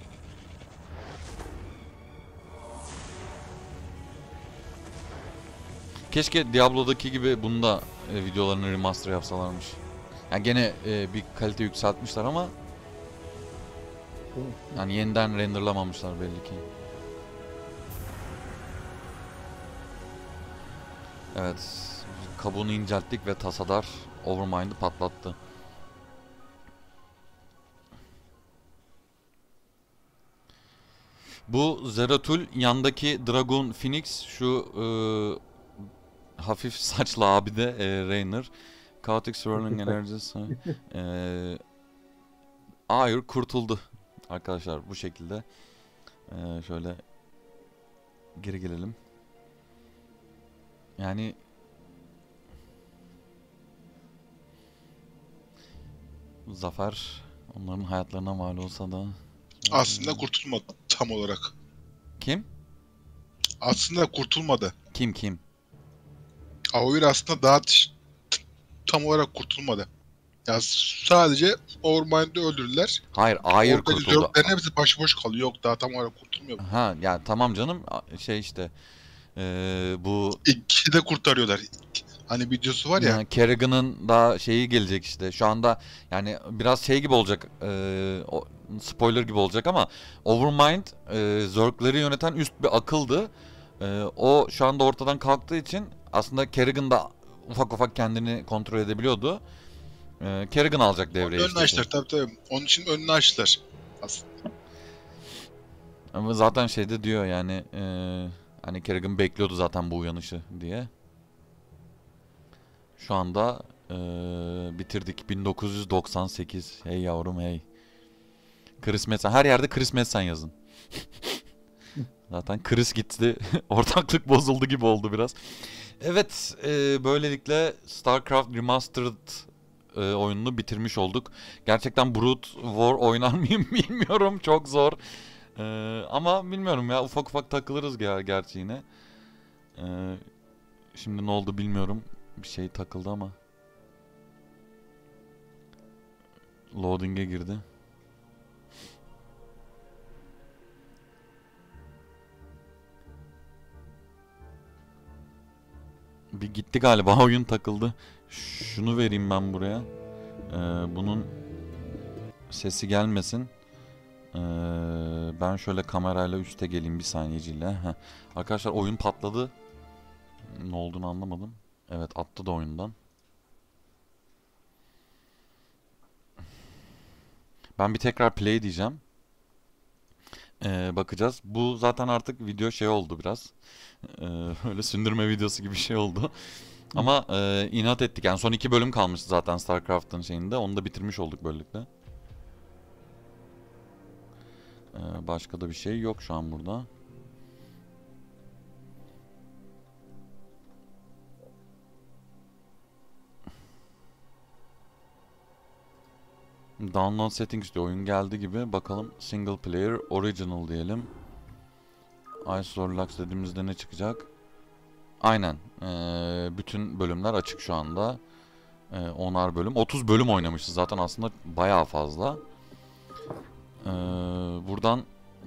Keşke Diablo'daki gibi bunu da e, videolarını remaster yapsalarmış. Yani gene e, bir kalite yükseltmişler ama Değil mi? yani yeniden renderlamamışlar belli ki. Evet, kabuğunu incelttik ve Tasadar Overmind'ı patlattı. Bu Zeratul, yandaki Dragon Phoenix, şu e, hafif saçlı abi de e, Raynor. Chaotic Swirling Energies. e, Hayır, kurtuldu. Arkadaşlar bu şekilde. E, şöyle geri gelelim. Yani zafer onların hayatlarına mal olsa da. Aslında kurtulmadı tam olarak. Kim? Aslında kurtulmadı. Kim kim? Aoyur aslında daha t- t- tam olarak kurtulmadı. Ya sadece Overmind'i öldürdüler. Hayır, hayır Oradaki kurtuldu. Zerglerin hepsi başıboş kalıyor. Yok daha tam olarak kurtulmuyor. Ha ya tamam canım A- şey işte eee, bu İkisi de kurtarıyorlar. Hani videosu var ya. Ha, Kerrigan'ın da şeyi gelecek işte. Şu anda yani biraz şey gibi olacak. eee, o- spoiler gibi olacak ama Overmind eee Zergleri yöneten üst bir akıldı. Eee, o şu anda ortadan kalktığı için aslında Kerrigan da ufak ufak kendini kontrol edebiliyordu. Eee Kerrigan alacak devreye Önünü işte. açtılar tabii tabii. Onun için önünü açtılar. Aslında. Ama zaten şeyde diyor yani eee, hani Kerrigan bekliyordu zaten bu uyanışı diye. Şu anda eee, bitirdik bin dokuz yüz doksan sekiz. Hey yavrum hey. Chris Metzen. Her yerde Chris Metzen yazın. Zaten Chris gitti. Ortaklık bozuldu gibi oldu biraz. Evet, eee, böylelikle StarCraft Remastered eee, oyununu bitirmiş olduk. Gerçekten Brood War oynar mıyım bilmiyorum. Çok zor. Eee, ama bilmiyorum ya, ufak ufak takılırız ger gerçi yine. Eee, şimdi ne oldu bilmiyorum. Bir şey takıldı ama. Loading'e girdi. Bir gitti galiba, oyun takıldı. Şunu vereyim ben buraya. Ee, bunun sesi gelmesin. Ee, ben şöyle kamerayla üste geleyim bir saniyeciyle. Heh. Arkadaşlar oyun patladı. Ne olduğunu anlamadım. Evet, attı da oyundan. Ben bir tekrar play diyeceğim. Ee, bakacağız. Bu zaten artık video şey oldu biraz. Ee, öyle sündürme videosu gibi bir şey oldu. Ama e, inat ettik. Yani son iki bölüm kalmıştı zaten StarCraft'ın şeyinde. Onu da bitirmiş olduk böylelikle. Ee, başka da bir şey yok şu an burada. Download settings diyor. Oyun geldi gibi. Bakalım single player original diyelim. Ice Relax dediğimizde ne çıkacak? Aynen. Ee, bütün bölümler açık şu anda. Ee, onar bölüm. otuz bölüm oynamışız zaten, aslında bayağı fazla. Ee, buradan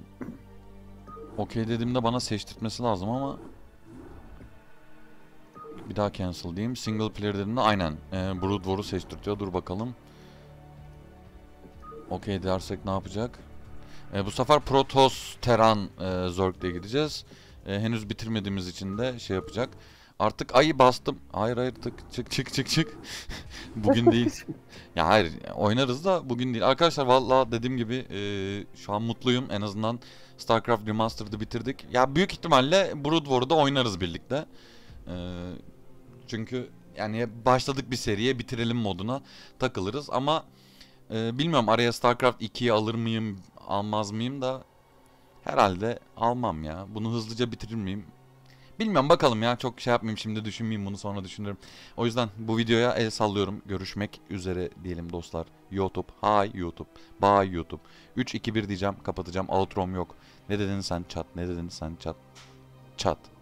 okey dediğimde bana seçtirtmesi lazım ama bir daha cancel diyeyim. Single player dediğimde aynen ee, Brood War'u seçtirtiyor. Dur bakalım. Okey dersek ne yapacak? Ee, bu sefer Protoss, Terran, e, Zerg'de gideceğiz. E, henüz bitirmediğimiz için de şey yapacak. Artık ayı bastım. Hayır hayır tık çık çık çık çık. Bugün değil. Ya hayır, oynarız da bugün değil. Arkadaşlar valla dediğim gibi e, şu an mutluyum. En azından StarCraft Remastered'ı bitirdik. Ya büyük ihtimalle Brood War'u da oynarız birlikte. E, çünkü yani başladık bir seriye, bitirelim moduna takılırız ama e, bilmiyorum, araya StarCraft ikiyi alır mıyım almaz mıyım da herhalde almam ya. Bunu hızlıca bitirir miyim? Bilmiyorum, bakalım ya, çok şey yapmayayım şimdi, düşünmeyeyim bunu, sonra düşünürüm. O yüzden bu videoya el sallıyorum. Görüşmek üzere diyelim dostlar. YouTube, hi YouTube, bye YouTube. üç iki bir diyeceğim, kapatacağım. Outro'm yok. Ne dedin sen chat, ne dedin sen chat? Chat.